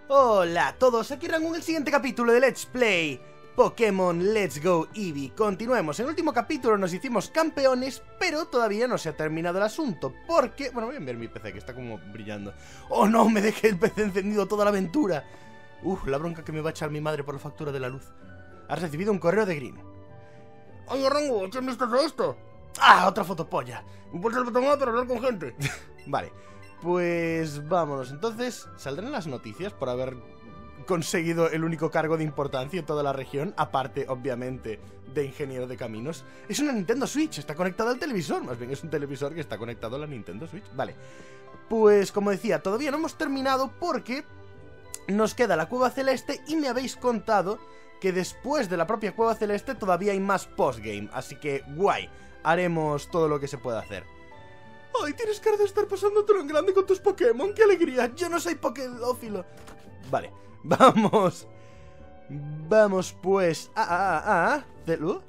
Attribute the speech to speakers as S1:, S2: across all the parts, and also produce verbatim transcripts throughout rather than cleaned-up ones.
S1: Hola a todos, aquí Rangun, el siguiente capítulo de Let's Play Pokémon Let's Go Eevee. Continuemos, en el último capítulo nos hicimos campeones, pero todavía no se ha terminado el asunto, porque... Bueno, voy a enviar mi P C, que está como brillando. ¡Oh no! Me dejé el P C encendido toda la aventura. Uf, la bronca que me va a echar mi madre por la factura de la luz. Has recibido un correo de Green.
S2: Oye, Rango, ¿qué me estás esto?
S1: ¡Ah! Otra fotopolla.
S2: Pulsa el botón A para hablar con gente.
S1: Vale, pues vámonos. Entonces, ¿saldrán las noticias por haber conseguido el único cargo de importancia en toda la región? Aparte, obviamente, de ingeniero de caminos. Es una Nintendo Switch, está conectada al televisor. Más bien es un televisor que está conectado a la Nintendo Switch. Vale, pues como decía, todavía no hemos terminado porque nos queda la Cueva Celeste y me habéis contado que después de la propia Cueva Celeste todavía hay más postgame. Así que, guay, haremos todo lo que se pueda hacer. ¡Ay, tienes cara de estar pasándotelo en grande con tus Pokémon! ¡Qué alegría! ¡Yo no soy Pokédófilo! Vale, vamos. Vamos pues a... a, a, a Celu.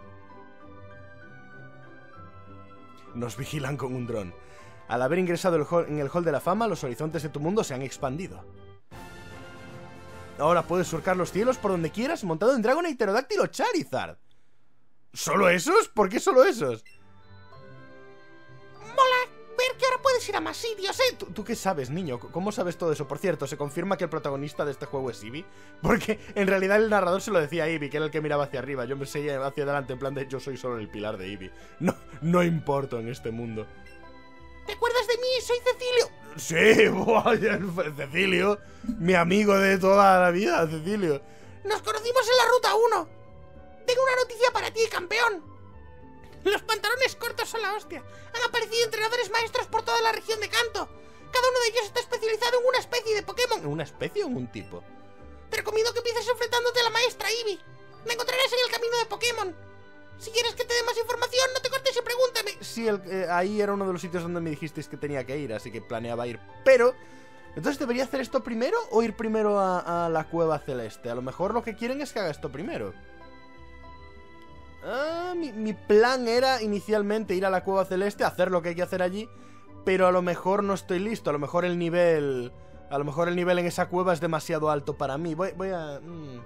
S1: Nos vigilan con un dron. Al haber ingresado el hall, en el Hall de la Fama, los horizontes de tu mundo se han expandido. Ahora puedes surcar los cielos por donde quieras montado en Dragonite, Pterodáctilo o Charizard. ¿Solo esos? ¿Por qué solo esos?
S2: Ver que ahora puedes ir a más sitios, ¿eh?
S1: ¿Tú, ¿Tú qué sabes, niño? ¿Cómo sabes todo eso? Por cierto, ¿se confirma que el protagonista de este juego es Eevee? Porque en realidad el narrador se lo decía a Eevee, que era el que miraba hacia arriba. Yo me seguía hacia adelante en plan de yo soy solo el pilar de Eevee. No, no importo en este mundo.
S2: ¿Te acuerdas de mí? Soy Cecilio.
S1: Sí, vaya, Cecilio. Mi amigo de toda la vida, Cecilio.
S2: Nos conocimos en la ruta uno. Tengo una noticia para ti, campeón. Los pantalones cortos son la hostia. Han aparecido entrenadores maestros por toda la región de Kanto. Cada uno de ellos está especializado en una especie de Pokémon.
S1: ¿En una especie o en un tipo?
S2: Te recomiendo que empieces enfrentándote a la maestra Eevee. Me encontrarás en el camino de Pokémon. Si quieres que te dé más información, no te cortes y pregúntame.
S1: Sí, el, eh, ahí era uno de los sitios donde me dijisteis que tenía que ir, así que planeaba ir. Pero, entonces, ¿debería hacer esto primero o ir primero a, a la Cueva Celeste? A lo mejor lo que quieren es que haga esto primero. Ah, mi, mi plan era inicialmente ir a la Cueva Celeste, hacer lo que hay que hacer allí, pero a lo mejor no estoy listo, a lo mejor el nivel... A lo mejor el nivel en esa cueva es demasiado alto para mí. Voy, voy a... Mm.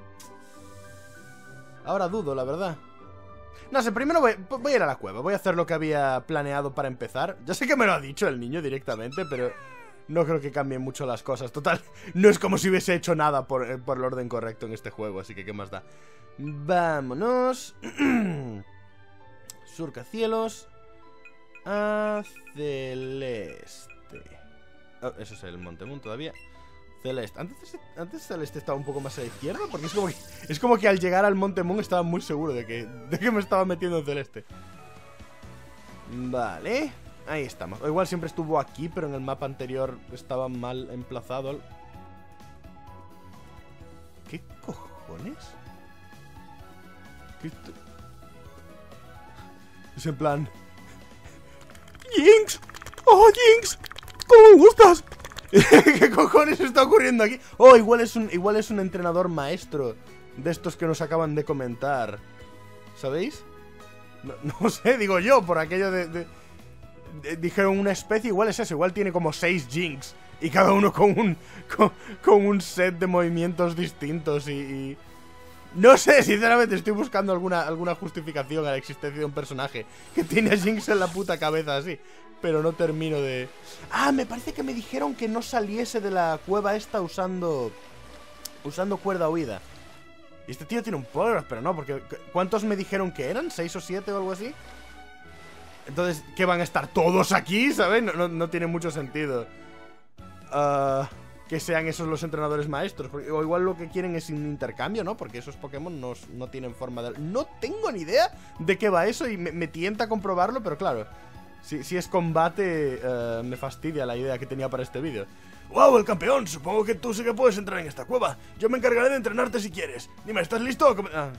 S1: Ahora dudo, la verdad. No sé, primero voy, voy a ir a la cueva, voy a hacer lo que había planeado para empezar. Ya sé que me lo ha dicho el niño directamente, pero no creo que cambien mucho las cosas. Total, no es como si hubiese hecho nada por, por el orden correcto en este juego, así que ¿qué más da? Vámonos. Surcacielos a Celeste. Oh, eso es el Monte Moon todavía. Celeste. Antes, antes Celeste estaba un poco más a la izquierda, porque es como que, es como que al llegar al Monte Moon estaba muy seguro de que, de que me estaba metiendo en Celeste. Vale, ahí estamos. O igual siempre estuvo aquí, pero en el mapa anterior estaba mal emplazado. ¿Qué cojones? ¿Qué es en plan... ¡Jinx! ¡Oh, Jinx! ¿Cómo me gustas? ¿Qué cojones está ocurriendo aquí? Oh, igual es un, igual es un entrenador maestro de estos que nos acaban de comentar. ¿Sabéis? No, no sé, digo yo, por aquello de, de, de... Dijeron una especie, igual es eso. Igual tiene como seis Jinx y cada uno con un con, con un set de movimientos distintos y... y... No sé, sinceramente estoy buscando alguna, alguna justificación a la existencia de un personaje que tiene a Jinx en la puta cabeza así, pero no termino de... Ah, me parece que me dijeron que no saliese de la cueva esta usando... Usando cuerda huida. Y este tío tiene un Polygraph, pero no, porque... ¿Cuántos me dijeron que eran? ¿Seis o siete o algo así? Entonces, ¿qué van a estar todos aquí? ¿Sabes? No, no, no tiene mucho sentido. Ah... Uh... que sean esos los entrenadores maestros. Porque, o igual lo que quieren es un intercambio, ¿no? Porque esos Pokémon no, no tienen forma de... No tengo ni idea de qué va eso y me, me tienta comprobarlo, pero claro, si, si es combate, uh, me fastidia la idea que tenía para este vídeo. ¡Wow, el campeón! Supongo que tú sí que puedes entrar en esta cueva. Yo me encargaré de entrenarte si quieres. Dime, ¿estás listo? Ah.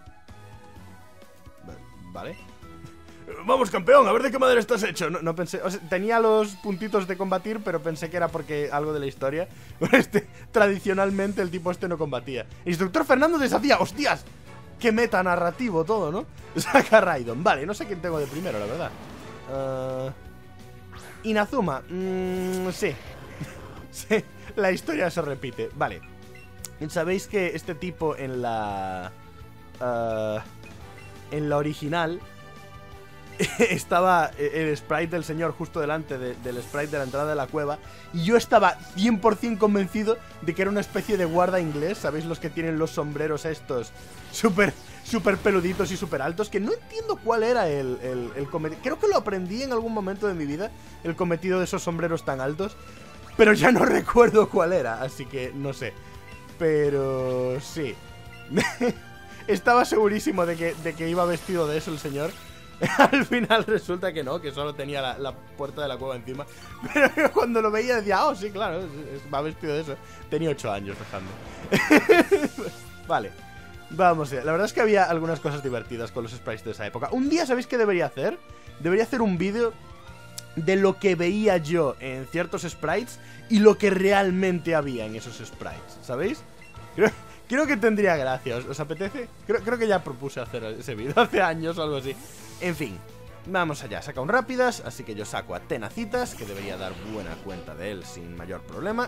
S1: Vale. Vamos, campeón, a ver de qué madera estás hecho. No, no pensé, o sea, tenía los puntitos de combatir, pero pensé que era porque algo de la historia. Este, tradicionalmente el tipo este no combatía. Instructor Fernando desafía, hostias. Qué meta narrativo todo, ¿no? Saca Raidon. Vale, no sé quién tengo de primero, la verdad. uh, Inazuma, mm, sí. Sí, La historia se repite. Vale. Sabéis que este tipo en la... Uh, en la original estaba el sprite del señor justo delante de, del sprite de la entrada de la cueva. Y yo estaba cien por cien convencido de que era una especie de guarda inglés. ¿Sabéis los que tienen los sombreros estos súper súper peluditos y súper altos? Que no entiendo cuál era el, el, el cometido. Creo que lo aprendí en algún momento de mi vida, el cometido de esos sombreros tan altos, pero ya no recuerdo cuál era, así que no sé. Pero sí. Estaba segurísimo de que, de que iba vestido de eso el señor. Al final resulta que no, que solo tenía la, la puerta de la cueva encima. Pero cuando lo veía decía, oh sí, claro, es, es, va vestido de eso. Tenía ocho años, dejando. Vale, vamos allá. La verdad es que había algunas cosas divertidas con los sprites de esa época. Un día, ¿sabéis qué debería hacer? Debería hacer un vídeo de lo que veía yo en ciertos sprites y lo que realmente había en esos sprites, ¿sabéis? Creo, creo que tendría gracia. ¿Os, os apetece? Creo, creo que ya propuse hacer ese vídeo hace años o algo así. En fin, vamos allá. Saca un rápidas, así que yo saco a Tenacitas, que debería dar buena cuenta de él sin mayor problema.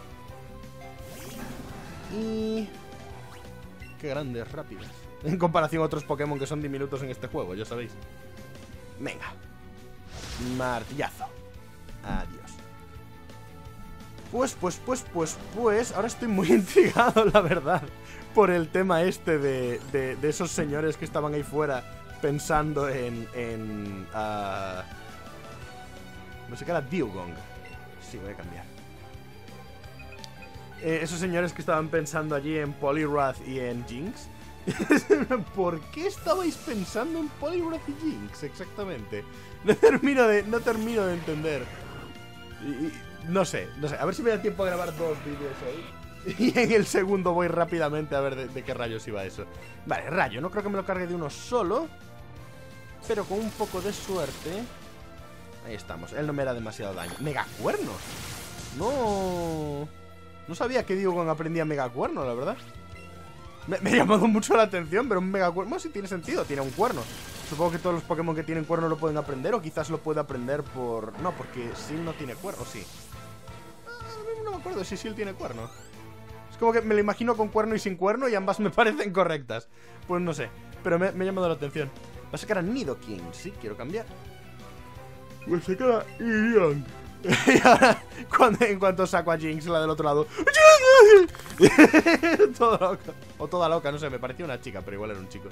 S1: Y... qué grandes rápidas en comparación a otros Pokémon que son diminutos en este juego, ya sabéis. Venga. Martillazo. Adiós. Pues, pues, pues, pues, pues ahora estoy muy intrigado, la verdad, por el tema este de, de, de esos señores que estaban ahí fuera pensando en... en uh... no sé qué era, Diogong. Sí, voy a cambiar. Eh, esos señores que estaban pensando allí en Poliwrath y en Jinx. ¿Por qué estabais pensando en Poliwrath y Jinx exactamente? No termino de, no termino de entender. Y, y, no sé, no sé. A ver si me da tiempo a grabar dos vídeos hoy. Y en el segundo voy rápidamente a ver de, de qué rayos iba eso. Vale, rayo. No creo que me lo cargue de uno solo, pero con un poco de suerte. Ahí estamos. Él no me da demasiado daño. ¡Megacuernos! No... No sabía que Diogong aprendía Megacuerno, la verdad. Me, me ha llamado mucho la atención, pero un Megacuerno... Bueno, sí tiene sentido, tiene un cuerno. Supongo que todos los Pokémon que tienen cuerno lo pueden aprender, o quizás lo puede aprender por... No, porque Sil no tiene cuerno, sí. Ah, no me acuerdo si Sil tiene cuerno. Es como que me lo imagino con cuerno y sin cuerno y ambas me parecen correctas. Pues no sé, pero me, me ha llamado la atención. Va a sacar a Nidoking, sí, quiero cambiar. Pues se queda Irion. Y ahora, cuando, en cuanto saco a Jinx, la del otro lado, todo loco. O toda loca, no sé, me parecía una chica, pero igual era un chico.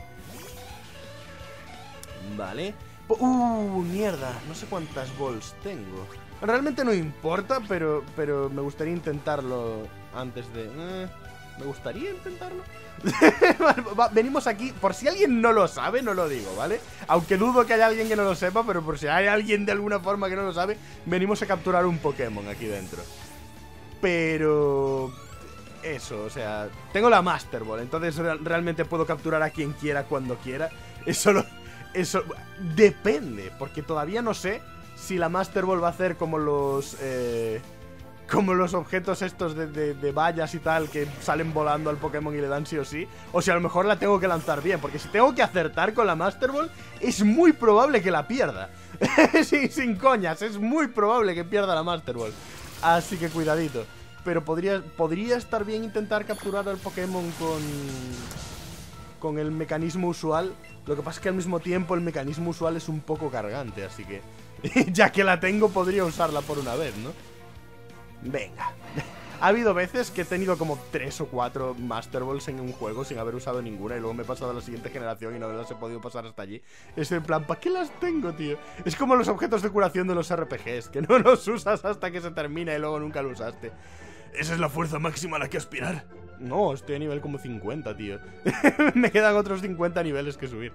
S1: Vale. Uh, mierda, no sé cuántas balls tengo. Realmente no importa, pero, pero me gustaría intentarlo antes de... Eh, me gustaría intentarlo. Venimos aquí, por si alguien no lo sabe, no lo digo, ¿vale? Aunque dudo que haya alguien que no lo sepa, pero por si hay alguien de alguna forma que no lo sabe, venimos a capturar un Pokémon aquí dentro. Pero... eso, o sea... tengo la Master Ball, entonces realmente puedo capturar a quien quiera cuando quiera. Eso lo... eso... depende, porque todavía no sé si la Master Ball va a hacer como los... Eh... como los objetos estos de, de, de vallas y tal, que salen volando al Pokémon y le dan sí o sí. O si a lo mejor la tengo que lanzar bien, porque si tengo que acertar con la Master Ball, es muy probable que la pierda. sin, sin coñas, es muy probable que pierda la Master Ball. Así que cuidadito. Pero podría, podría estar bien intentar capturar al Pokémon con... con el mecanismo usual. Lo que pasa es que al mismo tiempo el mecanismo usual es un poco cargante, así que... ya que la tengo, podría usarla por una vez, ¿no? Venga. Ha habido veces que he tenido como tres o cuatro Master Balls en un juego sin haber usado ninguna, y luego me he pasado a la siguiente generación y no las he podido pasar hasta allí. Es en plan, ¿para qué las tengo, tío? Es como los objetos de curación de los R P Gs, que no los usas hasta que se termina y luego nunca lo usaste. ¿Esa es la fuerza máxima a la que aspirar? No, estoy a nivel como cincuenta, tío. Me quedan otros cincuenta niveles que subir.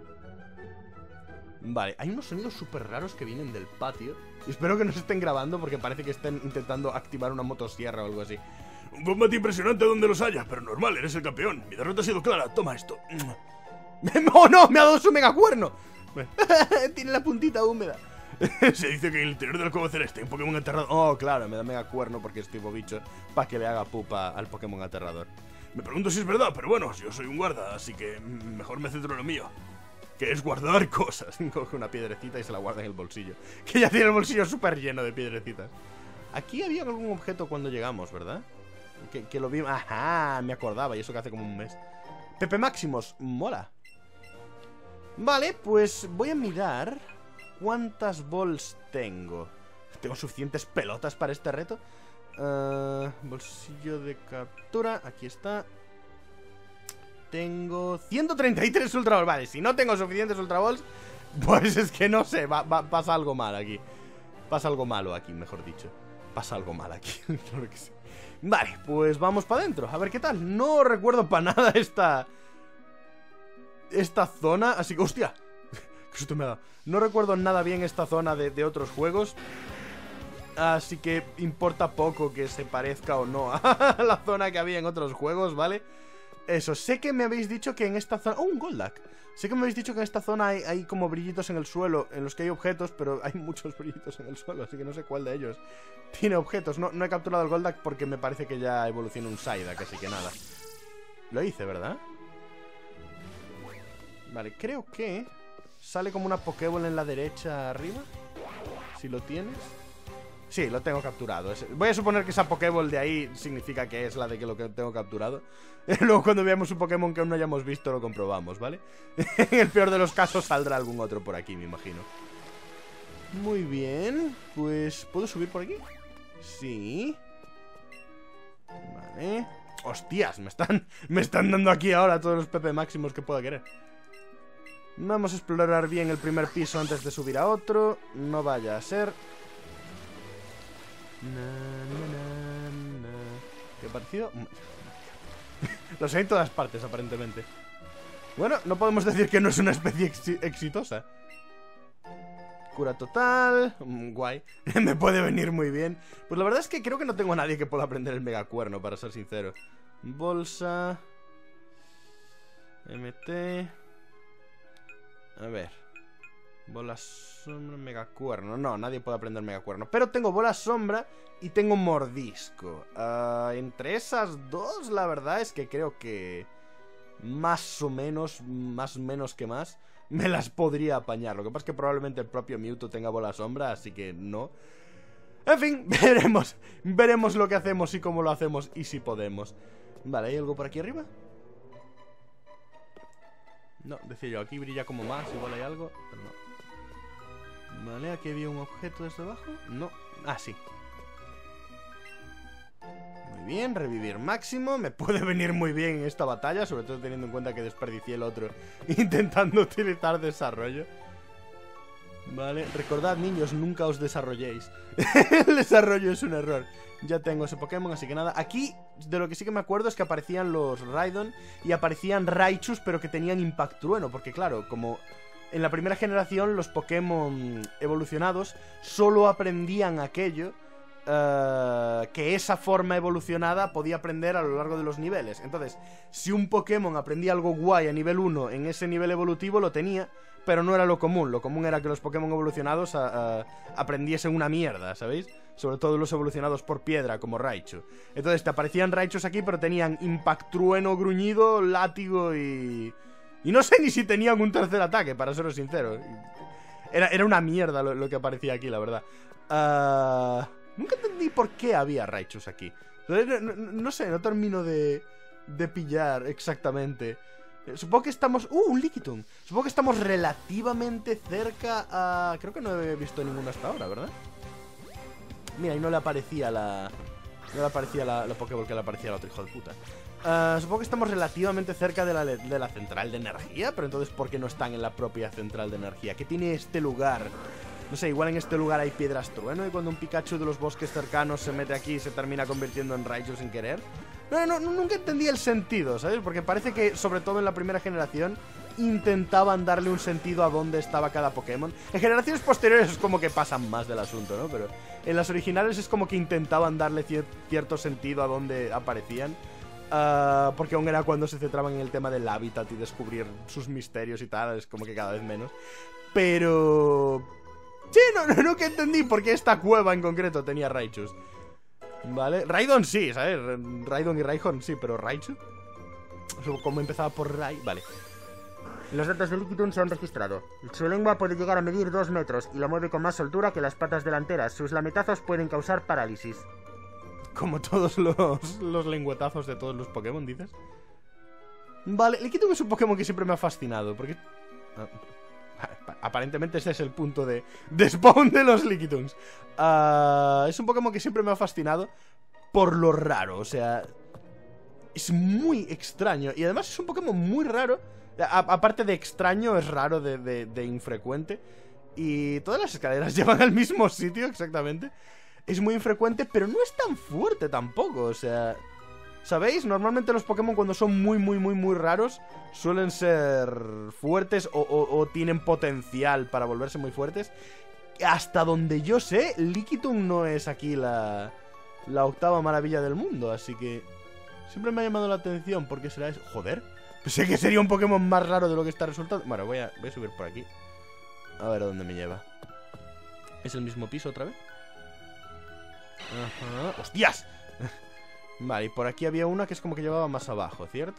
S1: Vale, hay unos sonidos súper raros que vienen del patio. Y espero que no se estén grabando porque parece que estén intentando activar una motosierra o algo así. Un combate impresionante donde los haya, pero normal, eres el campeón. Mi derrota ha sido clara, toma esto. ¡Oh no! ¡Me ha dado su megacuerno! Tiene la puntita húmeda. Se dice que en el interior del cueva celeste hay un Pokémon aterrador. Oh, claro, me da megacuerno porque es tipo bicho, para que le haga pupa al Pokémon aterrador. Me pregunto si es verdad, pero bueno, yo soy un guarda, así que mejor me centro en lo mío, que es guardar cosas. Coge una piedrecita y se la guarda en el bolsillo, que ya tiene el bolsillo súper lleno de piedrecitas. Aquí había algún objeto cuando llegamos, ¿verdad? Que, que lo vi... Ajá, me acordaba. Y eso que hace como un mes. Pepe Máximos, mola. Vale, pues voy a mirar cuántas balls tengo. ¿Tengo suficientes pelotas para este reto? Uh, bolsillo de captura. Aquí está. Tengo ciento treinta y tres Ultra Balls. Vale, si no tengo suficientes Ultra Balls, pues es que no sé, va, va, pasa algo mal aquí. Pasa algo malo aquí, mejor dicho. Pasa algo mal aquí. Claro que sí. Vale, pues vamos para adentro. A ver qué tal. No recuerdo para nada esta... Esta zona. Así que, hostia. Qué susto me ha dado. No recuerdo nada bien esta zona de, de otros juegos. Así que importa poco que se parezca o no a la zona que había en otros juegos, ¿vale? Eso, sé que me habéis dicho que en esta zona... ¡Oh, un Goldak! Sé que me habéis dicho que en esta zona hay, hay como brillitos en el suelo, en los que hay objetos, pero hay muchos brillitos en el suelo, así que no sé cuál de ellos tiene objetos. No, no he capturado el Goldak porque me parece que ya evoluciona un Psyduck, así que nada. Lo hice, ¿verdad? Vale, creo que sale como una Pokéball en la derecha arriba. Si lo tienes... Sí, lo tengo capturado. Voy a suponer que esa Pokéball de ahí significa que es la de que lo que tengo capturado. Luego cuando veamos un Pokémon que aún no hayamos visto lo comprobamos, ¿vale? En el peor de los casos saldrá algún otro por aquí, me imagino. Muy bien. Pues, ¿puedo subir por aquí? Sí. Vale. Hostias, me están, me están dando aquí ahora todos los P P máximos que pueda querer. Vamos a explorar bien el primer piso antes de subir a otro. No vaya a ser... Na, na, na, na. ¿Qué ha parecido? Los hay en todas partes, aparentemente. Bueno, no podemos decir que no es una especie ex exitosa. Cura total. Guay. Me puede venir muy bien. Pues la verdad es que creo que no tengo a nadie que pueda aprender el megacuerno, para ser sincero. Bolsa. M T. A ver. Bola sombra, megacuerno. No, nadie puede aprender megacuerno. Pero tengo bola sombra y tengo mordisco. uh, Entre esas dos, la verdad es que creo que más o menos, más o menos que más, me las podría apañar. Lo que pasa es que probablemente el propio Mewtwo tenga bola sombra, así que no. En fin, veremos. Veremos lo que hacemos y cómo lo hacemos y si podemos. Vale, ¿hay algo por aquí arriba? No, decía yo, aquí brilla como más, igual hay algo, pero no. Vale, aquí había un objeto desde abajo. No, ah, sí. Muy bien, revivir máximo. Me puede venir muy bien en esta batalla, sobre todo teniendo en cuenta que desperdicié el otro intentando utilizar desarrollo. Vale, recordad, niños, nunca os desarrolléis. El desarrollo es un error. Ya tengo ese Pokémon, así que nada. Aquí, de lo que sí que me acuerdo es que aparecían los Raidon y aparecían Raichus, pero que tenían Impact Trueno, porque claro, como en la primera generación los Pokémon evolucionados solo aprendían aquello uh, que esa forma evolucionada podía aprender a lo largo de los niveles. Entonces, si un Pokémon aprendía algo guay a nivel uno en ese nivel evolutivo, lo tenía, pero no era lo común. Lo común era que los Pokémon evolucionados uh, uh, aprendiesen una mierda, ¿sabéis? Sobre todo los evolucionados por piedra, como Raichu. Entonces te aparecían Raichus aquí, pero tenían Impact Trueno, Gruñido, Látigo y... Y no sé ni si tenían un tercer ataque, para seros sincero. Era, era una mierda lo, lo que aparecía aquí, la verdad. Uh, nunca entendí por qué había Raichus aquí. No, no, no sé, no termino de, de pillar exactamente. Supongo que estamos... ¡Uh, un Lickitung! Supongo que estamos relativamente cerca a... Creo que no he visto ninguno hasta ahora, ¿verdad? Mira, y no le aparecía la... No le aparecía la, la Pokéball que le aparecía al otro hijo de puta. Uh, supongo que estamos relativamente cerca de la, de la central de energía. Pero entonces, ¿por qué no están en la propia central de energía? ¿Qué tiene este lugar? No sé, igual en este lugar hay piedras trueno y cuando un Pikachu de los bosques cercanos se mete aquí y se termina convirtiendo en Raichu sin querer. No, no, nunca entendí el sentido, ¿sabes? Porque parece que, sobre todo en la primera generación, intentaban darle un sentido a dónde estaba cada Pokémon. En generaciones posteriores es como que pasan más del asunto, ¿no? Pero en las originales es como que intentaban darle cier cierto sentido a dónde aparecían. Uh, porque aún era cuando se centraban en el tema del hábitat y descubrir sus misterios y tal. Es como que cada vez menos. Pero... sí, no, no, no que entendí por qué esta cueva en concreto tenía Raichus. Vale, Raidon sí, ¿sabes? Raidon y Raihorn sí, pero Raichu. Como empezaba por Rai, vale.
S3: Los datos de Lickitung se han registrado. Su lengua puede llegar a medir dos metros y la mueve con más soltura que las patas delanteras. Sus lametazos pueden causar parálisis.
S1: Como todos los, los lengüetazos de todos los Pokémon, ¿dices? Vale, Lickitung es un Pokémon que siempre me ha fascinado, porque... Ah, aparentemente ese es el punto de, de spawn de los Lickitungs. Uh, es un Pokémon que siempre me ha fascinado por lo raro, o sea... Es muy extraño, y además es un Pokémon muy raro. A, aparte de extraño, es raro de, de, de infrecuente. Y todas las escaleras llevan al mismo sitio, exactamente. Es muy infrecuente, pero no es tan fuerte tampoco, o sea... ¿Sabéis? Normalmente los Pokémon cuando son muy, muy, muy, muy raros suelen ser fuertes o, o, o tienen potencial para volverse muy fuertes. Hasta donde yo sé, Lickitung no es aquí la, la octava maravilla del mundo, así que... Siempre me ha llamado la atención porque será eso. Joder, pensé que sería un Pokémon más raro de lo que está resultando. Bueno, voy a, voy a subir por aquí. A ver a dónde me lleva. ¿Es el mismo piso otra vez? Ajá. ¡Hostias! Vale, y por aquí había una que es como que llevaba más abajo, ¿cierto?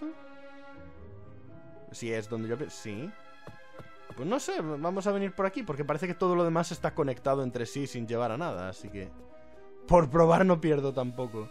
S1: Sí, es donde yo... Sí. Pues no sé, vamos a venir por aquí porque parece que todo lo demás está conectado entre sí sin llevar a nada, así que... Por probar no pierdo tampoco.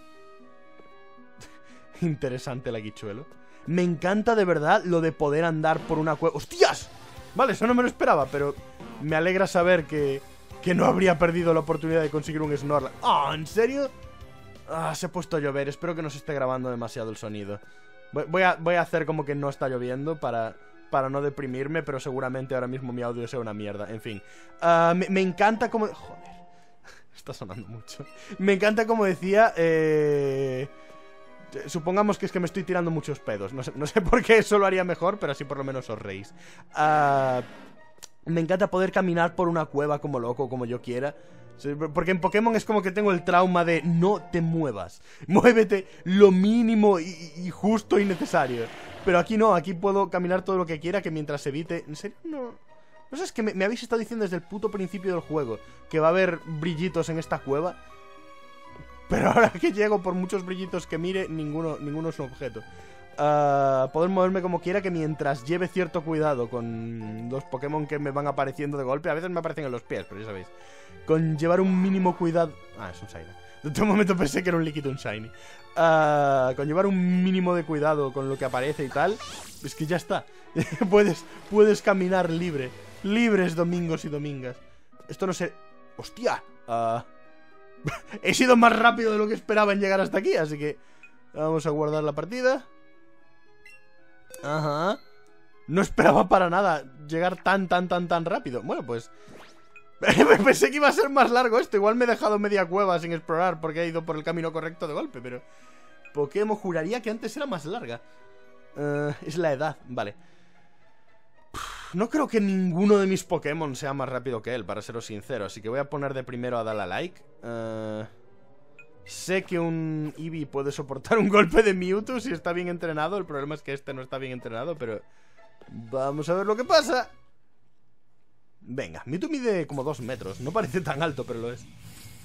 S1: Interesante el aguichuelo. Me encanta de verdad lo de poder andar por una cueva. ¡Hostias! Vale, eso no me lo esperaba, pero me alegra saber que, que no habría perdido la oportunidad de conseguir un Snorlax. ¡Ah! ¿En serio? Ah, se ha puesto a llover. Espero que no se esté grabando demasiado el sonido. Voy, voy, a, voy a hacer como que no está lloviendo para, para no deprimirme, pero seguramente ahora mismo mi audio sea una mierda. En fin. Uh, me, me encanta como... Joder. Está sonando mucho. Me encanta como decía... Eh... Supongamos que es que me estoy tirando muchos pedos. No sé, no sé por qué eso lo haría mejor, pero así por lo menos os reís. Uh, me encanta poder caminar por una cueva como loco, como yo quiera. Porque en Pokémon es como que tengo el trauma de no te muevas. Muévete lo mínimo y, y justo y necesario. Pero aquí no, aquí puedo caminar todo lo que quiera, que mientras evite... ¿En serio? No... No sé, es que me, me habéis estado diciendo desde el puto principio del juego que va a haber brillitos en esta cueva. Pero ahora que llego, por muchos brillitos que mire, ninguno, ninguno es un objeto. Uh, poder moverme como quiera, que mientras lleve cierto cuidado con los Pokémon que me van apareciendo de golpe. A veces me aparecen en los pies, pero ya sabéis. Con llevar un mínimo cuidado... Ah, es un Shiny. De un momento pensé que era un Lickitung Shiny. Uh, con llevar un mínimo de cuidado con lo que aparece y tal, es que ya está. puedes, puedes caminar libre. Libres domingos y domingas. Esto no sé... ¡Hostia! Uh... He sido más rápido de lo que esperaba en llegar hasta aquí, así que vamos a guardar la partida. Ajá. No esperaba para nada llegar tan, tan, tan, tan rápido. Bueno, pues... Pensé que iba a ser más largo esto. Igual me he dejado media cueva sin explorar porque he ido por el camino correcto de golpe, pero... Pokémon juraría que antes era más larga. Uh, es la edad, vale. No creo que ninguno de mis Pokémon sea más rápido que él, para seros sincero. Así que voy a poner de primero a Dala Like. Uh, sé que un Eevee puede soportar un golpe de Mewtwo si está bien entrenado. El problema es que este no está bien entrenado, pero... Vamos a ver lo que pasa. Venga, Mewtwo mide como dos metros. No parece tan alto, pero lo es.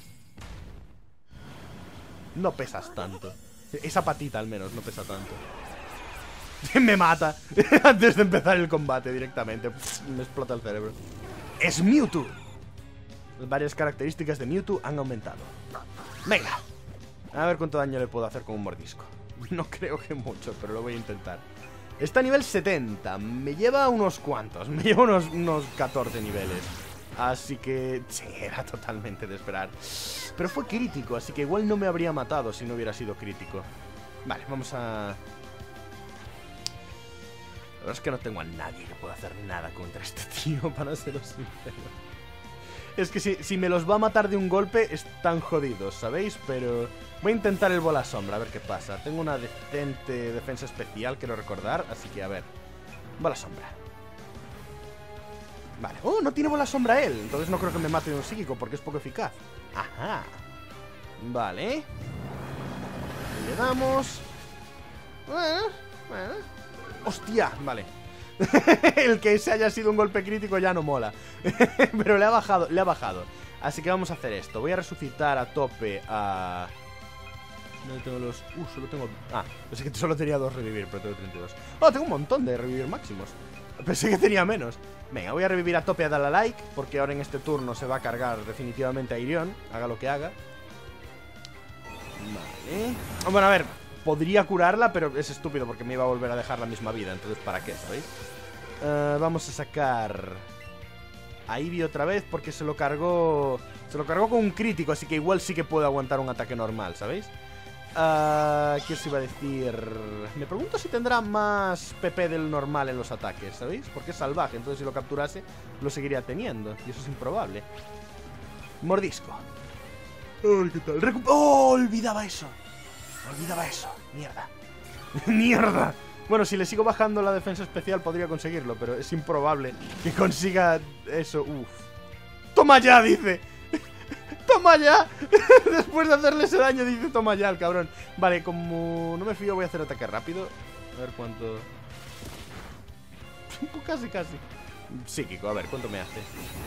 S1: No pesas tanto. Esa patita al menos no pesa tanto. Me mata antes de empezar el combate directamente. Me explota el cerebro. ¡Es Mewtwo! Varias características de Mewtwo han aumentado. Venga. A ver cuánto daño le puedo hacer con un mordisco. No creo que mucho, pero lo voy a intentar. Está a nivel setenta. Me lleva unos cuantos. Me lleva unos, unos catorce niveles. Así que... Sí, era totalmente de esperar. Pero fue crítico, así que igual no me habría matado si no hubiera sido crítico. Vale, vamos a... La verdad es que no tengo a nadie que pueda hacer nada contra este tío, para seros sincero. Es que si, si me los va a matar de un golpe, están jodidos, ¿sabéis? Pero voy a intentar el bola sombra, a ver qué pasa. Tengo una decente defensa especial, quiero recordar, así que a ver. Bola sombra. Vale. Oh, no tiene bola sombra él. Entonces no creo que me mate de un psíquico, porque es poco eficaz. Ajá. Vale. Le damos. Bueno, bueno. ¡Hostia! Vale. El que ese haya sido un golpe crítico ya no mola. Pero le ha bajado, le ha bajado. Así que vamos a hacer esto. Voy a resucitar a tope a... No tengo los... Uh, solo tengo... Ah, pensé que solo tenía dos revivir, pero tengo treinta y dos. Oh, tengo un montón de revivir máximos. Pensé que tenía menos. Venga, voy a revivir a tope a Dalalike, porque ahora en este turno se va a cargar definitivamente a Irion, haga lo que haga. Vale. Bueno, a ver, podría curarla, pero es estúpido porque me iba a volver a dejar la misma vida. Entonces, ¿para qué, sabéis? Uh, vamos a sacar a Eevee otra vez porque se lo cargó... Se lo cargó con un crítico, así que igual sí que puede aguantar un ataque normal, ¿sabéis? Uh, ¿Qué os iba a decir? Me pregunto si tendrá más P P del normal en los ataques, ¿sabéis? Porque es salvaje, entonces si lo capturase lo seguiría teniendo, y eso es improbable. Mordisco. Ay, ¿qué tal? Recu ¡Oh! Olvidaba eso. Olvidaba eso. Mierda. Mierda. Bueno, si le sigo bajando la defensa especial podría conseguirlo, pero es improbable que consiga eso. Uf. ¡Toma ya! Dice. ¡Toma ya! Después de hacerle ese daño dice toma ya el cabrón. Vale, como no me fío voy a hacer ataque rápido. A ver cuánto... Casi, casi. Psíquico, a ver, ¿cuánto me hace?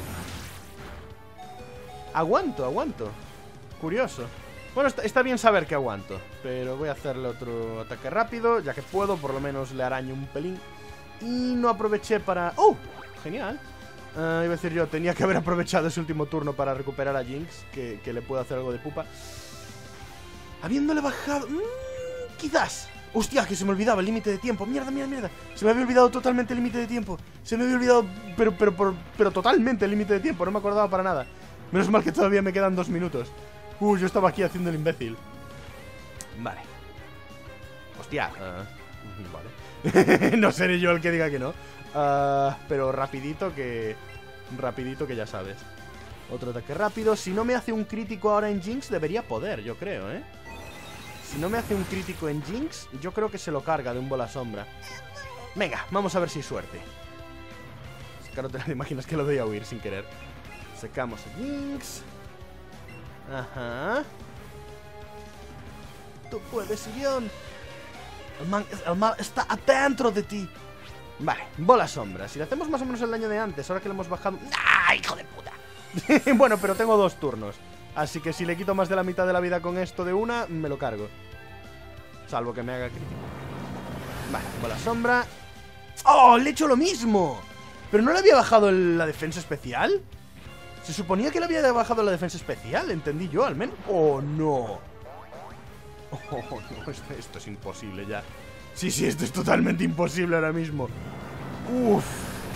S1: Aguanto, aguanto. Curioso. Bueno, está, está bien saber que aguanto. Pero voy a hacerle otro ataque rápido. Ya que puedo, por lo menos le araño un pelín. Y no aproveché para... ¡Oh! Genial. Uh, iba a decir yo, tenía que haber aprovechado ese último turno para recuperar a Jinx, que, que le puedo hacer algo de pupa. Habiéndole bajado... Mmm, quizás. Hostia, que se me olvidaba el límite de tiempo. Mierda, mierda, mierda. Se me había olvidado totalmente el límite de tiempo. Se me había olvidado, pero, pero, pero, pero totalmente el límite de tiempo. No me acordaba para nada. Menos mal que todavía me quedan dos minutos. Uh, yo estaba aquí haciendo el imbécil. Vale. Hostia. Uh, vale. No seré yo el que diga que no. Uh, pero rapidito que... Rapidito que ya sabes. Otro ataque rápido. Si no me hace un crítico ahora en Jinx, debería poder, yo creo, ¿eh? Si no me hace un crítico en Jinx, yo creo que se lo carga de un bola sombra. Venga, vamos a ver si hay suerte. Es que no te imaginas que lo doy a huir sin querer. Secamos a Jinx. Ajá. Tú puedes, Irion. El man, el mal está adentro de ti. Vale, bola sombra. Si le hacemos más o menos el daño de antes, ahora que le hemos bajado... ¡Ah, hijo de puta! Bueno, pero tengo dos turnos. Así que si le quito más de la mitad de la vida con esto de una, me lo cargo. Salvo que me haga crítico. Vale, bola sombra. ¡Oh! Le he hecho lo mismo. ¿Pero no le había bajado el, la defensa especial? Se suponía que le había bajado la defensa especial. Entendí yo, al menos. ¡Oh, no! ¡Oh, no! Esto, esto es imposible ya. Sí, sí, esto es totalmente imposible ahora mismo. Uf.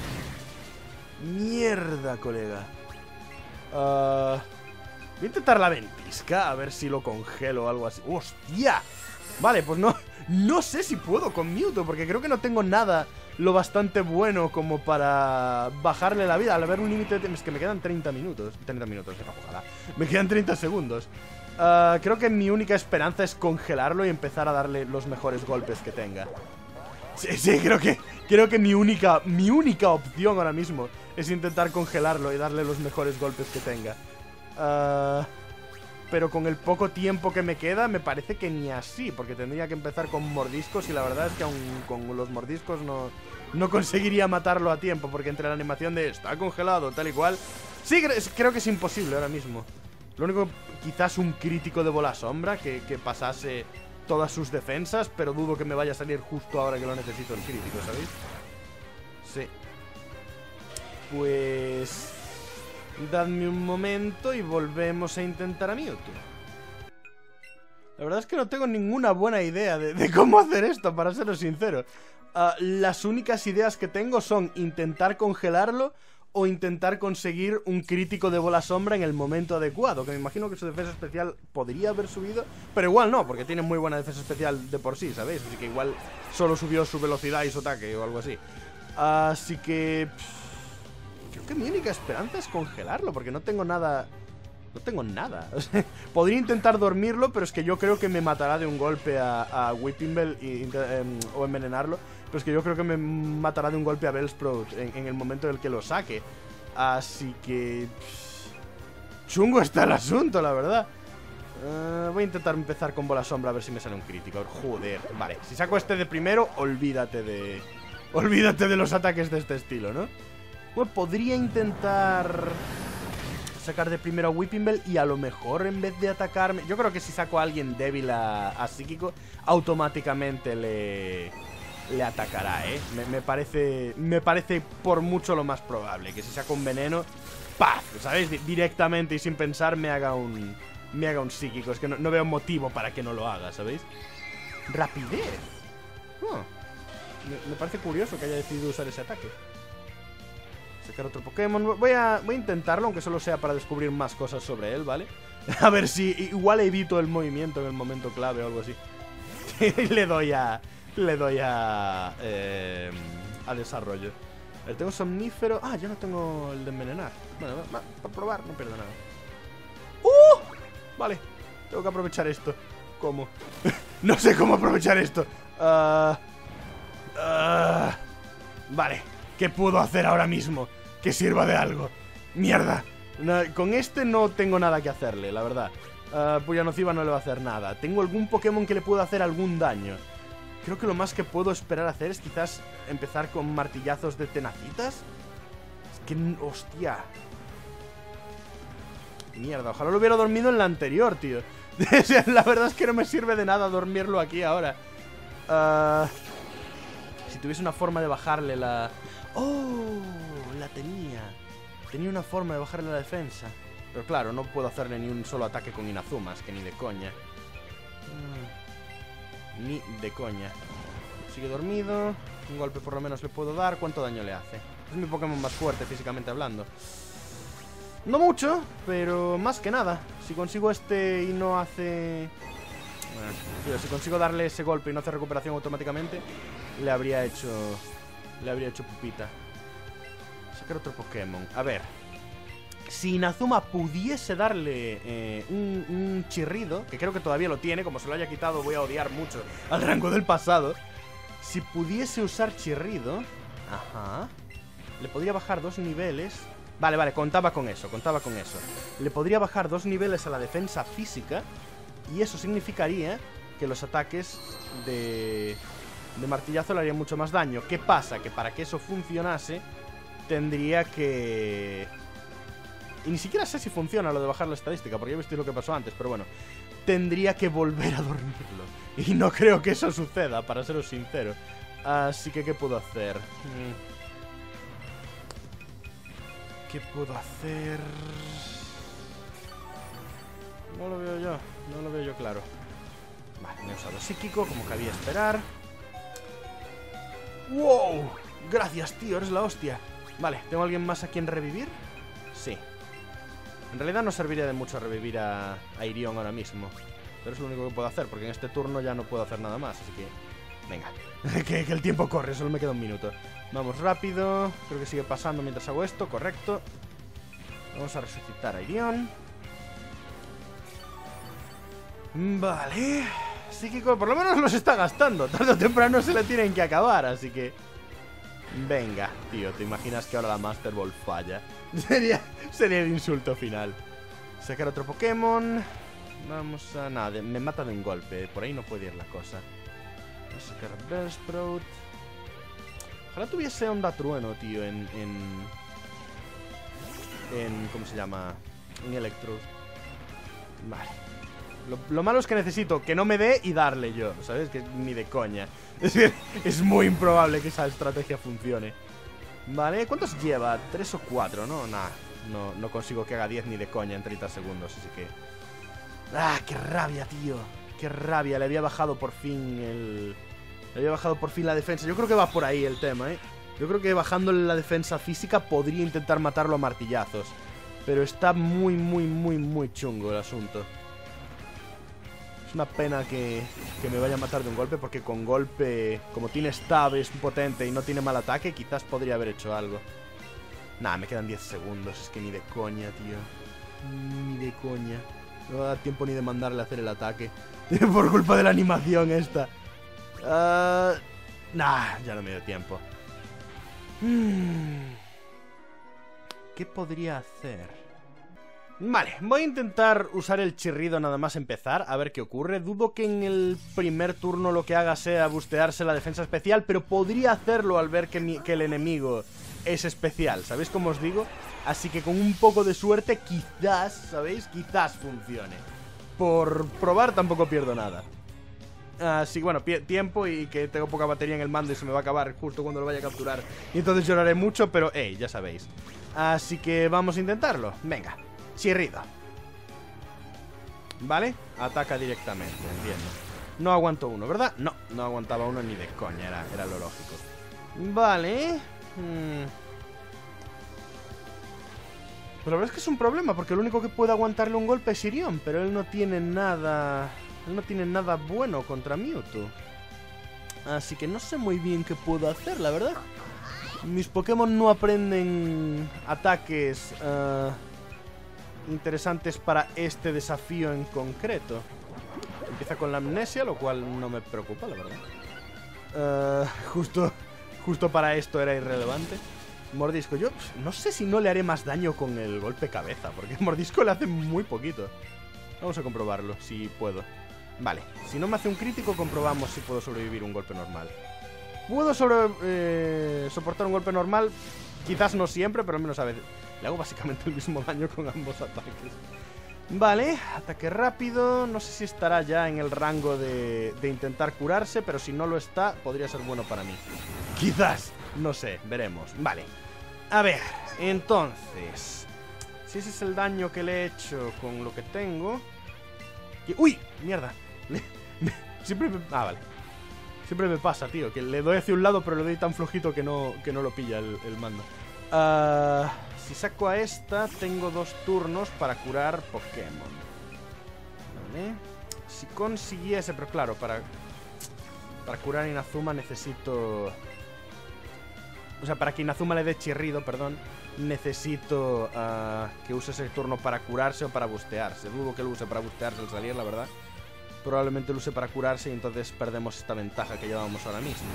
S1: Mierda, colega. Uh, voy a intentar la ventisca, a ver si lo congelo o algo así. ¡Hostia! Vale, pues no, no sé si puedo con Mewtwo, porque creo que no tengo nada lo bastante bueno como para bajarle la vida. Al haber un límite de... Es que me quedan treinta minutos. treinta minutos, ojalá. Me quedan treinta segundos. Uh, creo que mi única esperanza es congelarlo y empezar a darle los mejores golpes que tenga. Sí, sí, creo que creo que mi única mi única opción ahora mismo es intentar congelarlo y darle los mejores golpes que tenga. Uh, pero con el poco tiempo que me queda, me parece que ni así, porque tendría que empezar con mordiscos y la verdad es que aún con los mordiscos no, no conseguiría matarlo a tiempo, porque entre la animación de está congelado, tal y cual... Sí, creo que es imposible ahora mismo. Lo único, quizás un crítico de bola sombra que, que pasase todas sus defensas, pero dudo que me vaya a salir justo ahora que lo necesito el crítico, ¿sabéis? Sí. Pues... dadme un momento y volvemos a intentar a Mewtwo. La verdad es que no tengo ninguna buena idea de, de cómo hacer esto, para seros sincero. Uh, las únicas ideas que tengo son intentar congelarlo o intentar conseguir un crítico de bola sombra en el momento adecuado, que me imagino que su defensa especial podría haber subido, pero igual no, porque tiene muy buena defensa especial de por sí, ¿sabéis? Así que igual solo subió su velocidad y su ataque o algo así. Así que... Pff, creo que mi única esperanza es congelarlo, porque no tengo nada... No tengo nada. O sea, podría intentar dormirlo, pero es que yo creo que me matará de un golpe a, a Whipping Bell y, eh, o envenenarlo. Pero es que yo creo que me matará de un golpe a Bellsprout en, en el momento en el que lo saque. Así que... Pff, chungo está el asunto, la verdad. Uh, voy a intentar empezar con bola sombra a ver si me sale un crítico. Joder, vale. Si saco este de primero, olvídate de... Olvídate de los ataques de este estilo, ¿no? Bueno, podría intentar... sacar de primero a Whipping Bell y a lo mejor en vez de atacarme... Yo creo que si saco a alguien débil a, a psíquico, automáticamente le... le atacará, ¿eh? Me, me parece, me parece por mucho lo más probable, que si saca un veneno, ¡paf! ¿Sabéis? Di- directamente y sin pensar me haga un, me haga un psíquico. Es que no, no veo motivo para que no lo haga, ¿sabéis? ¡Rapidez! Oh, me, me parece curioso que haya decidido usar ese ataque. Sacar otro Pokémon. Voy a, voy a intentarlo, aunque solo sea para descubrir más cosas sobre él, ¿vale? A ver si igual evito el movimiento en el momento clave o algo así. le doy a... Le doy a... Eh, a desarrollo. A ver, tengo somnífero... Ah, ya no tengo el de envenenar. Bueno, va, va, para probar, no pierdo nada. ¡Uh! Vale, tengo que aprovechar esto. ¿Cómo? No sé cómo aprovechar esto. Uh, uh, vale, ¿qué puedo hacer ahora mismo que sirva de algo? ¡Mierda! No, con este no tengo nada que hacerle, la verdad. uh, Puya Nociva no le va a hacer nada. ¿Tengo algún Pokémon que le pueda hacer algún daño? Creo que lo más que puedo esperar hacer es quizás empezar con martillazos de tenacitas. Es que... ¡Hostia! Mierda, ojalá lo hubiera dormido en la anterior, tío. La verdad es que no me sirve de nada dormirlo aquí ahora. uh, Si tuviese una forma de bajarle la... ¡Oh! La tenía. Tenía una forma de bajarle la defensa. Pero claro, no puedo hacerle ni un solo ataque con Inazumas, que ni de coña. mm. Ni de coña. Sigue dormido. Un golpe por lo menos le puedo dar. ¿Cuánto daño le hace? Es mi Pokémon más fuerte físicamente hablando. No mucho, pero más que nada. Si consigo este y no hace... Bueno, tío, si consigo darle ese golpe y no hace recuperación automáticamente, le habría hecho... Le habría hecho pupita. Sacar otro Pokémon. A ver. Si Inazuma pudiese darle eh, un, un chirrido, que creo que todavía lo tiene, como se lo haya quitado voy a odiar mucho al rango del pasado. Si pudiese usar chirrido... Ajá. Le podría bajar dos niveles... Vale, vale, contaba con eso, contaba con eso. Le podría bajar dos niveles a la defensa física. Y eso significaría que los ataques de, de martillazo le harían mucho más daño. ¿Qué pasa? Que para que eso funcionase tendría que... Y ni siquiera sé si funciona lo de bajar la estadística, porque ya visteis lo que pasó antes, pero bueno. Tendría que volver a dormirlo. Y no creo que eso suceda, para seros sincero. Así que, ¿qué puedo hacer? Hmm. ¿Qué puedo hacer? No lo veo yo, no lo veo yo claro. Vale, me he usado psíquico, como cabía esperar. ¡Wow! Gracias, tío, eres la hostia. Vale, ¿tengo alguien más a quien revivir? Sí. En realidad no serviría de mucho revivir a, a Irion ahora mismo. Pero es lo único que puedo hacer, porque en este turno ya no puedo hacer nada más, así que... Venga, que, que el tiempo corre, solo me queda un minuto. Vamos rápido, creo que sigue pasando mientras hago esto, correcto. Vamos a resucitar a Irion. Vale. Psíquico, por lo menos los está gastando. Tarde o temprano se le tienen que acabar, así que... Venga, tío, ¿te imaginas que ahora la Master Ball falla? Sería, sería el insulto final. Sacar otro Pokémon. Vamos a... Nada, me mata de un golpe. Por ahí no puede ir la cosa. Voy a sacar Bellsprout. Ojalá tuviese Onda Trueno, tío, en... En... en ¿cómo se llama? En Electrode. Vale. Lo, lo malo es que necesito que no me dé y darle yo, ¿sabes? Que ni de coña. Es decir, es muy improbable que esa estrategia funcione. Vale, ¿cuántos lleva? ¿Tres o cuatro? No, nada. No, no consigo que haga diez ni de coña en treinta segundos, así que... ¡Ah, qué rabia, tío! ¡Qué rabia! Le había bajado por fin el... Le había bajado por fin la defensa. Yo creo que va por ahí el tema, ¿eh? Yo creo que bajándole la defensa física podría intentar matarlo a martillazos. Pero está muy, muy, muy, muy chungo el asunto. Es una pena que, que me vaya a matar de un golpe, porque con golpe, como tiene stab, es potente y no tiene mal ataque, quizás podría haber hecho algo. Nah, me quedan diez segundos, es que ni de coña, tío. Ni de coña. No va a dar tiempo ni de mandarle a hacer el ataque. Por culpa de la animación esta. Uh, nah, ya no me dio tiempo. Hmm. ¿Qué podría hacer? Vale, voy a intentar usar el chirrido nada más empezar, a ver qué ocurre. Dudo que en el primer turno lo que haga sea bustearse la defensa especial, pero podría hacerlo al ver que, mi, que el enemigo es especial, ¿sabéis cómo os digo? Así que con un poco de suerte quizás, ¿sabéis? Quizás funcione. Por probar tampoco pierdo nada. Así que bueno, tiempo y que tengo poca batería en el mando y se me va a acabar justo cuando lo vaya a capturar. Y entonces lloraré mucho, pero hey, ya sabéis. Así que vamos a intentarlo. Venga, chirrido. Vale, ataca directamente, entiendo. No aguanto uno, ¿verdad? No, no aguantaba uno ni de coña, era, era lo lógico. Vale. Hmm. Pero la verdad es que es un problema, porque lo único que puede aguantarle un golpe es Irion, pero él no tiene nada... Él no tiene nada bueno contra Mewtwo. Así que no sé muy bien qué puedo hacer, la verdad. Mis Pokémon no aprenden ataques uh, interesantes para este desafío en concreto. Empieza con la amnesia, lo cual no me preocupa, la verdad. Uh, justo, justo para esto era irrelevante. Mordisco, yo no sé si no le haré más daño con el golpe cabeza, porque Mordisco le hace muy poquito. Vamos a comprobarlo, si puedo. Vale, si no me hace un crítico, comprobamos si puedo sobrevivir un golpe normal. Puedo sobre, eh, soportar un golpe normal, quizás no siempre, pero al menos a veces. Le hago básicamente el mismo daño con ambos ataques. Vale, ataque rápido. No sé si estará ya en el rango de, de intentar curarse, pero si no lo está, podría ser bueno para mí. Quizás, no sé, veremos. Vale, a ver, entonces, si ese es el daño que le he hecho con lo que tengo... ¡Uy! ¡Mierda! Siempre me... Ah, vale. Siempre me pasa, tío, que le doy hacia un lado, pero le doy tan flojito que no, que no lo pilla el, el mando. Uh, si saco a esta, tengo dos turnos para curar Pokémon. Vale. Si consiguiese... Pero claro, para... Para curar a Inazuma necesito... O sea, para que Inazuma le dé chirrido, perdón, necesito uh, que use ese turno para curarse o para bustearse. Dudo que lo use para bustearse al salir, la verdad. Probablemente lo use para curarse y entonces perdemos esta ventaja que llevamos ahora mismo.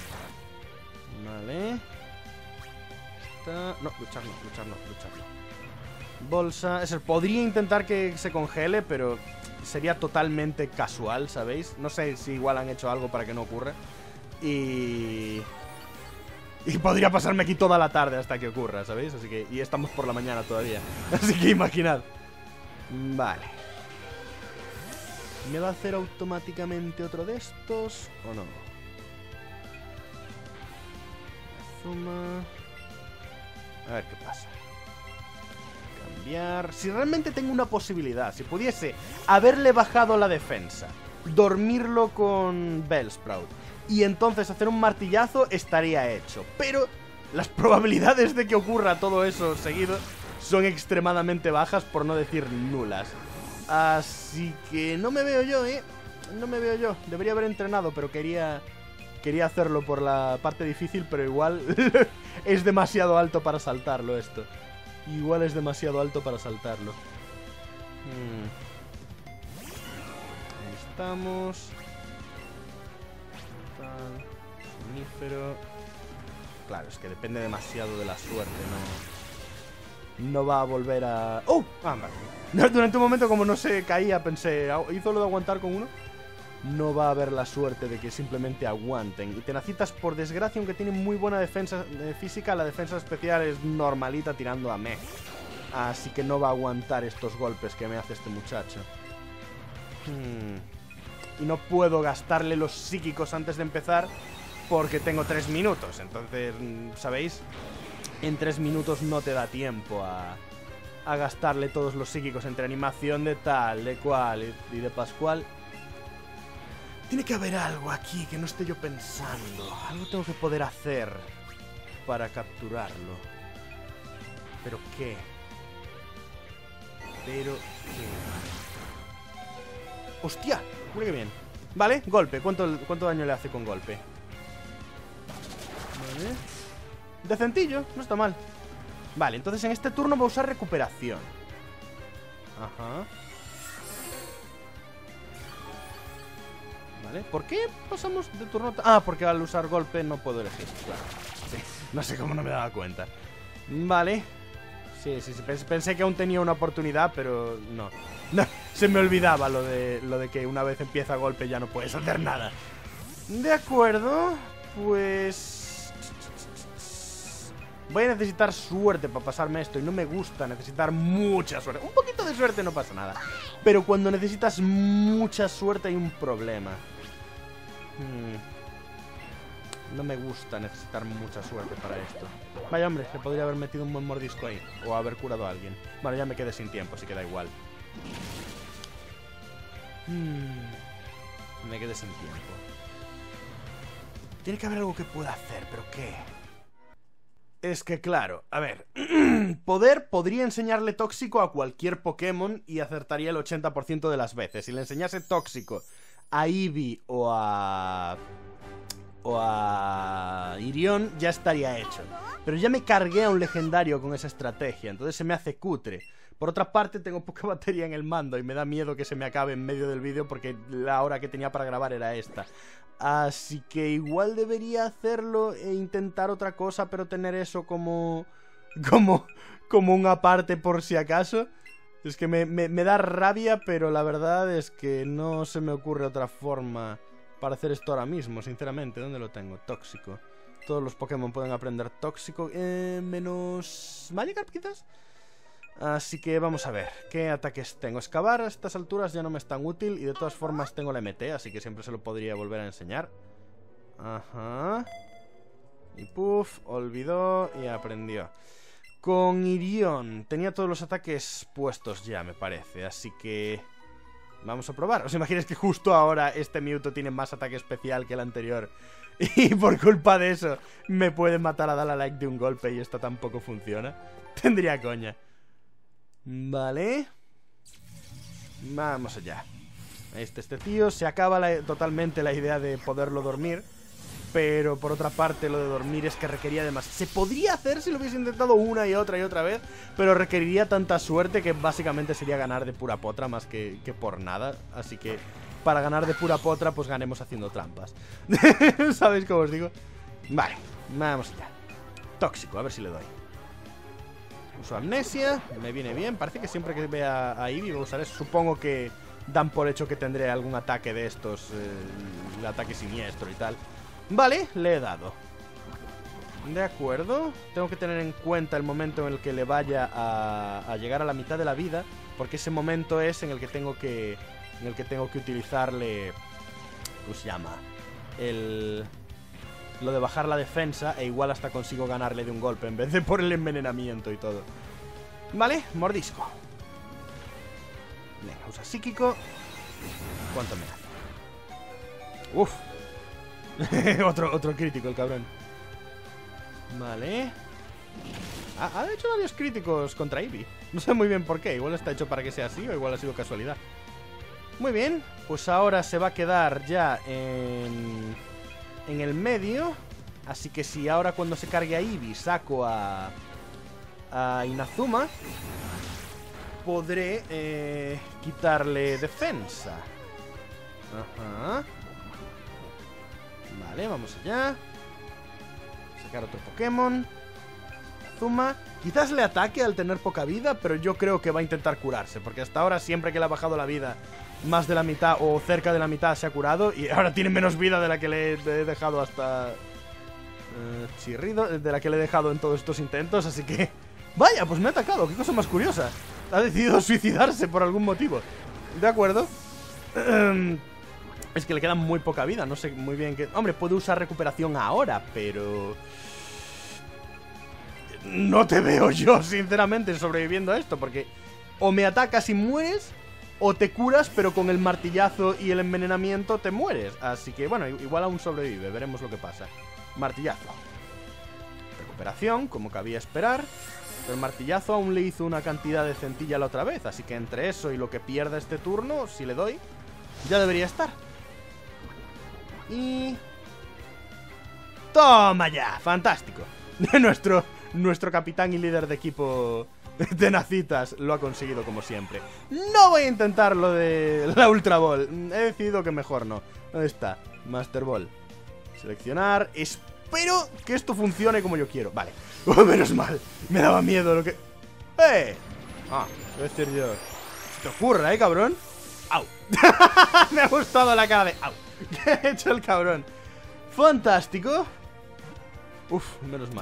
S1: Vale. Esta... No, luchar no, luchar no, luchar no. Bolsa... Es decir, podría intentar que se congele, pero sería totalmente casual, ¿sabéis? No sé si igual han hecho algo para que no ocurra. Y... Y podría pasarme aquí toda la tarde hasta que ocurra, ¿sabéis? Así que... Y estamos por la mañana todavía. Así que imaginad. Vale. ¿Me va a hacer automáticamente otro de estos o no? Suma. A ver qué pasa. Cambiar. Si realmente tengo una posibilidad, si pudiese haberle bajado la defensa, dormirlo con Bellsprout y entonces hacer un martillazo, estaría hecho. Pero las probabilidades de que ocurra todo eso seguido son extremadamente bajas, por no decir nulas. Así que no me veo yo, ¿eh? No me veo yo. Debería haber entrenado, pero quería... Quería hacerlo por la parte difícil, pero igual es demasiado alto para saltarlo esto. Igual es demasiado alto para saltarlo. Hmm. Ahí estamos. Somnífero. Claro, es que depende demasiado de la suerte, ¿no? No va a volver a... ¡Oh! Ah, vale. Durante un momento, como no se caía, pensé... ¿Hizo lo de aguantar con uno? No va a haber la suerte de que simplemente aguanten. Y Tenacitas, por desgracia, aunque tiene muy buena defensa eh, física, la defensa especial es normalita tirando a meh. Así que no va a aguantar estos golpes que me hace este muchacho. Hmm. Y no puedo gastarle los psíquicos antes de empezar porque tengo tres minutos. Entonces, ¿sabéis? En tres minutos no te da tiempo a, a gastarle todos los psíquicos entre animación de tal, de cual y, y de pascual. Tiene que haber algo aquí que no esté yo pensando. Algo tengo que poder hacer para capturarlo. ¿Pero qué? ¿Pero qué? ¡Hostia! Mira que bien. Vale, golpe. ¿Cuánto, cuánto daño le hace con golpe? Vale. Decentillo, no está mal. Vale, entonces en este turno voy a usar recuperación. Ajá. Vale, ¿por qué pasamos de turno? Ah, porque al usar golpe no puedo elegir. Claro, sí. No sé cómo no me daba cuenta. Vale. Sí, sí, sí. Pensé que aún tenía una oportunidad, pero no. No, se me olvidaba lo de, lo de que una vez empieza golpe ya no puedes hacer nada. De acuerdo. Pues... voy a necesitar suerte para pasarme esto. Y no me gusta necesitar mucha suerte. Un poquito de suerte no pasa nada. Pero cuando necesitas mucha suerte hay un problema. Hmm. No me gusta necesitar mucha suerte para esto. Vaya hombre, le podría haber metido un buen mordisco ahí. O haber curado a alguien. Bueno, ya me quedé sin tiempo, así que da igual. Hmm. Me quedé sin tiempo. Tiene que haber algo que pueda hacer, pero ¿qué? Es que claro, a ver. Poder podría enseñarle tóxico a cualquier Pokémon y acertaría el ochenta por ciento de las veces. Si le enseñase tóxico a Eevee o a... o a Irion, ya estaría hecho. Pero ya me cargué a un legendario con esa estrategia, entonces se me hace cutre. Por otra parte, tengo poca batería en el mando y me da miedo que se me acabe en medio del vídeo porque la hora que tenía para grabar era esta. Así que igual debería hacerlo e intentar otra cosa, pero tener eso como... como... como un aparte por si acaso. Es que me, me, me da rabia, pero la verdad es que no se me ocurre otra forma para hacer esto ahora mismo, sinceramente. ¿Dónde lo tengo? Tóxico. Todos los Pokémon pueden aprender tóxico. Eh, menos... Magikarp, quizás. Así que vamos a ver. ¿Qué ataques tengo? Excavar a estas alturas ya no me es tan útil. Y de todas formas tengo la M T, así que siempre se lo podría volver a enseñar. Ajá. Y puff, olvidó y aprendió. Con Irion tenía todos los ataques puestos ya, me parece. Así que... vamos a probar. ¿Os imagináis que justo ahora este Mewtwo tiene más ataque especial que el anterior? Y por culpa de eso me pueden matar a Dalalike de un golpe y esto tampoco funciona. Tendría coña. Vale. Vamos allá. Este, este tío. Se acaba la, totalmente la idea de poderlo dormir. Pero por otra parte lo de dormir es que requería de más. Se podría hacer si lo hubiese intentado una y otra y otra vez, pero requeriría tanta suerte que básicamente sería ganar de pura potra más que, que por nada. Así que para ganar de pura potra pues ganemos haciendo trampas. ¿Sabéis cómo os digo? Vale, vamos allá. Tóxico, a ver si le doy. Uso amnesia, me viene bien. Parece que siempre que vea a Eevee voy a usar eso. Supongo que dan por hecho que tendré algún ataque de estos, eh, el ataque siniestro y tal. Vale, le he dado. De acuerdo. Tengo que tener en cuenta el momento en el que le vaya a, a llegar a la mitad de la vida, porque ese momento es en el que tengo que en el que tengo que utilizarle, ¿cómo se llama? El lo de bajar la defensa, e igual hasta consigo ganarle de un golpe en vez de por el envenenamiento y todo. Vale, mordisco. Venga, usa psíquico. ¿Cuánto me hace? Uf. otro, otro crítico, el cabrón. Vale. Ha, ha hecho varios críticos contra Eevee. No sé muy bien por qué. Igual está hecho para que sea así o igual ha sido casualidad. Muy bien. Pues ahora se va a quedar ya en, en el medio. Así que si ahora cuando se cargue a Eevee saco a, a Inazuma, podré eh, quitarle defensa. Ajá. Vale, vamos allá. Sacar otro Pokémon. Zuma. Quizás le ataque al tener poca vida, pero yo creo que va a intentar curarse, porque hasta ahora siempre que le ha bajado la vida más de la mitad o cerca de la mitad se ha curado, y ahora tiene menos vida de la que le he dejado hasta... Uh, chirrido, de la que le he dejado en todos estos intentos, así que... Vaya, pues me ha atacado, qué cosa más curiosa. Ha decidido suicidarse por algún motivo. De acuerdo. Es que le queda muy poca vida, no sé muy bien qué... Hombre, puede usar recuperación ahora, pero... No te veo yo, sinceramente, sobreviviendo a esto, porque... O me atacas y mueres, o te curas, pero con el martillazo y el envenenamiento te mueres. Así que, bueno, igual aún sobrevive, veremos lo que pasa. Martillazo. Recuperación, como cabía esperar. Pero el martillazo aún le hizo una cantidad de centilla la otra vez, así que entre eso y lo que pierda este turno, si le doy, ya debería estar. Y... ¡Toma ya! ¡Fantástico! Nuestro, nuestro capitán y líder de equipo de Nacitas lo ha conseguido como siempre. No voy a intentar lo de la Ultra Ball. He decidido que mejor no. ¿Dónde está? Master Ball. Seleccionar. Espero que esto funcione como yo quiero. Vale. Oh, menos mal. Me daba miedo lo que... ¡Eh! Ah, voy a decir yo. ¿Qué te ocurre, eh, cabrón? ¡Au! Me ha gustado la cara de... ¡Au! ¿Qué ha hecho el cabrón? Fantástico. Uf, menos mal.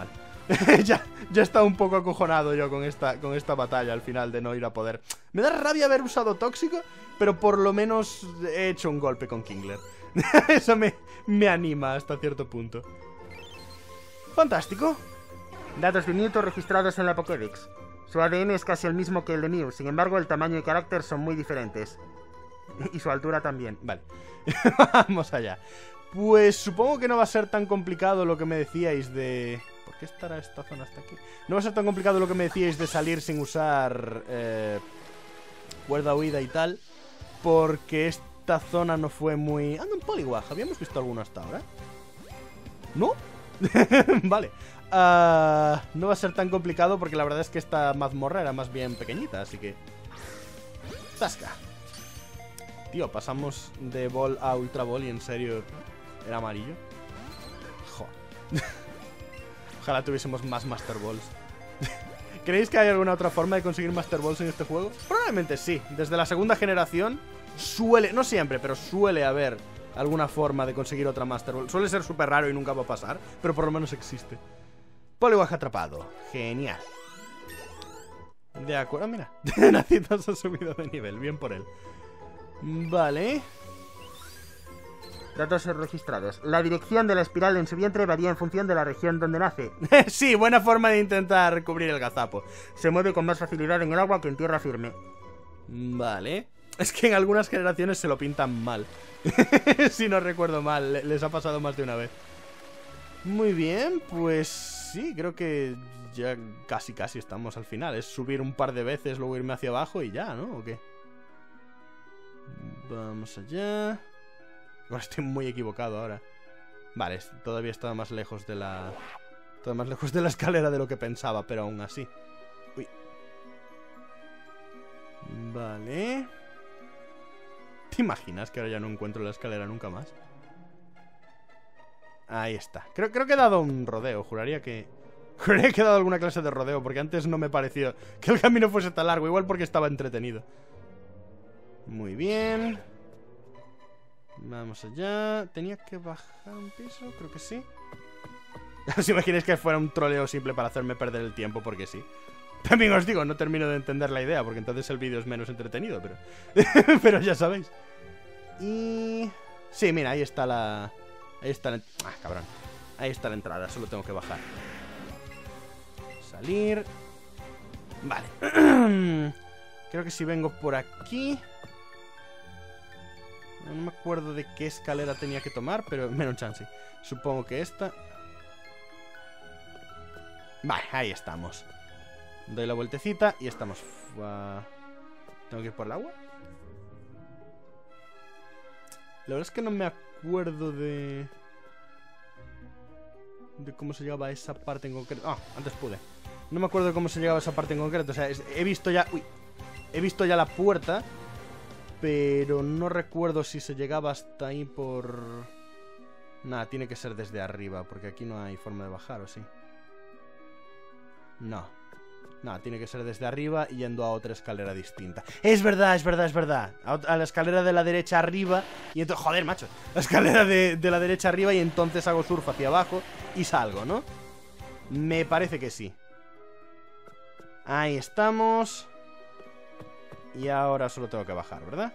S1: ya, ya estaba un poco acojonado yo con esta, con esta batalla al final de no ir a poder. Me da rabia haber usado tóxico, pero por lo menos he hecho un golpe con Kingler. Eso me, me anima hasta cierto punto. Fantástico.
S3: Datos de Mewtwo registrados en la Pokédex. Su A D N es casi el mismo que el de Mew, sin embargo el tamaño y carácter son muy diferentes. Y su altura también.
S1: Vale, vamos allá. Pues supongo que no va a ser tan complicado lo que me decíais de... ¿Por qué estará esta zona hasta aquí? No va a ser tan complicado lo que me decíais de salir sin usar eh, cuerda huida y tal, porque esta zona no fue muy... Anda, un Poliwag, ¿habíamos visto alguno hasta ahora? ¿No? Vale. Uh, no va a ser tan complicado porque la verdad es que esta mazmorra era más bien pequeñita, así que... ¡Tasca! Tío, pasamos de Ball a Ultra Ball y en serio... ¿Era amarillo? Joder. Ojalá tuviésemos más Master Balls. ¿Creéis que hay alguna otra forma de conseguir Master Balls en este juego? Probablemente sí. Desde la segunda generación suele... No siempre, pero suele haber alguna forma de conseguir otra Master Ball. Suele ser súper raro y nunca va a pasar, pero por lo menos existe. Poliwag atrapado. Genial. De acuerdo, mira. Nacitos ha subido de nivel. Bien por él. Vale.
S3: Datos registrados. La dirección de la espiral en su vientre varía en función de la región donde nace.
S1: Sí, buena forma de intentar cubrir el gazapo.
S3: Se mueve con más facilidad en el agua que en tierra firme.
S1: Vale. Es que en algunas generaciones se lo pintan mal. Si no recuerdo mal, les ha pasado más de una vez. Muy bien, pues sí, creo que ya casi casi estamos al final. Es subir un par de veces, luego irme hacia abajo y ya, ¿no? ¿O qué? Vamos allá. Bueno, estoy muy equivocado ahora. Vale, todavía estaba más lejos de la... Todavía más lejos de la escalera de lo que pensaba, pero aún así. Uy. Vale. ¿Te imaginas que ahora ya no encuentro la escalera nunca más? Ahí está. Creo, creo que he dado un rodeo. Juraría que... Juraría que he dado alguna clase de rodeo, porque antes no me pareció que el camino fuese tan largo. Igual porque estaba entretenido. Muy bien. Vamos allá. ¿Tenía que bajar un piso? Creo que sí. ¿Os imagináis que fuera un troleo simple para hacerme perder el tiempo? Porque sí. También os digo, no termino de entender la idea, porque entonces el vídeo es menos entretenido, pero... pero ya sabéis. Y... Sí, mira, ahí está la... Ahí está la... Ah, cabrón. Ahí está la entrada, solo tengo que bajar. Salir. Vale. Creo que si vengo por aquí... No me acuerdo de qué escalera tenía que tomar, pero menos chance. Supongo que esta... Vale, ahí estamos. Doy la vueltecita y estamos... Uh... ¿Tengo que ir por el agua? La verdad es que no me acuerdo de... De cómo se llegaba a esa parte en concreto. Ah, antes pude. No me acuerdo de cómo se llegaba a esa parte en concreto. O sea, es... he visto ya... Uy. He visto ya la puerta, pero no recuerdo si se llegaba hasta ahí por... Nada, tiene que ser desde arriba, porque aquí no hay forma de bajar, ¿o sí? No. No, tiene que ser desde arriba y yendo a otra escalera distinta. Es verdad, es verdad, es verdad. A, a la escalera de la derecha arriba y entonces... Joder, macho. La escalera de, de la derecha arriba y entonces hago surf hacia abajo y salgo, ¿no? Me parece que sí. Ahí estamos. Y ahora solo tengo que bajar, ¿verdad?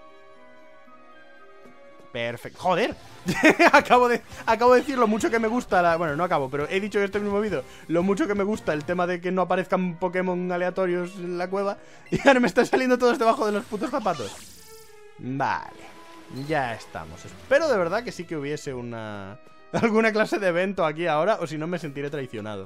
S1: Perfecto. ¡Joder! acabo, de, acabo de decir lo mucho que me gusta la... Bueno, no acabo, pero he dicho en este mismo vídeo lo mucho que me gusta el tema de que no aparezcan Pokémon aleatorios en la cueva. Y ahora me están saliendo todos debajo de los putos zapatos. Vale. Ya estamos. Espero de verdad que sí que hubiese una... alguna clase de evento aquí ahora, o si no me sentiré traicionado.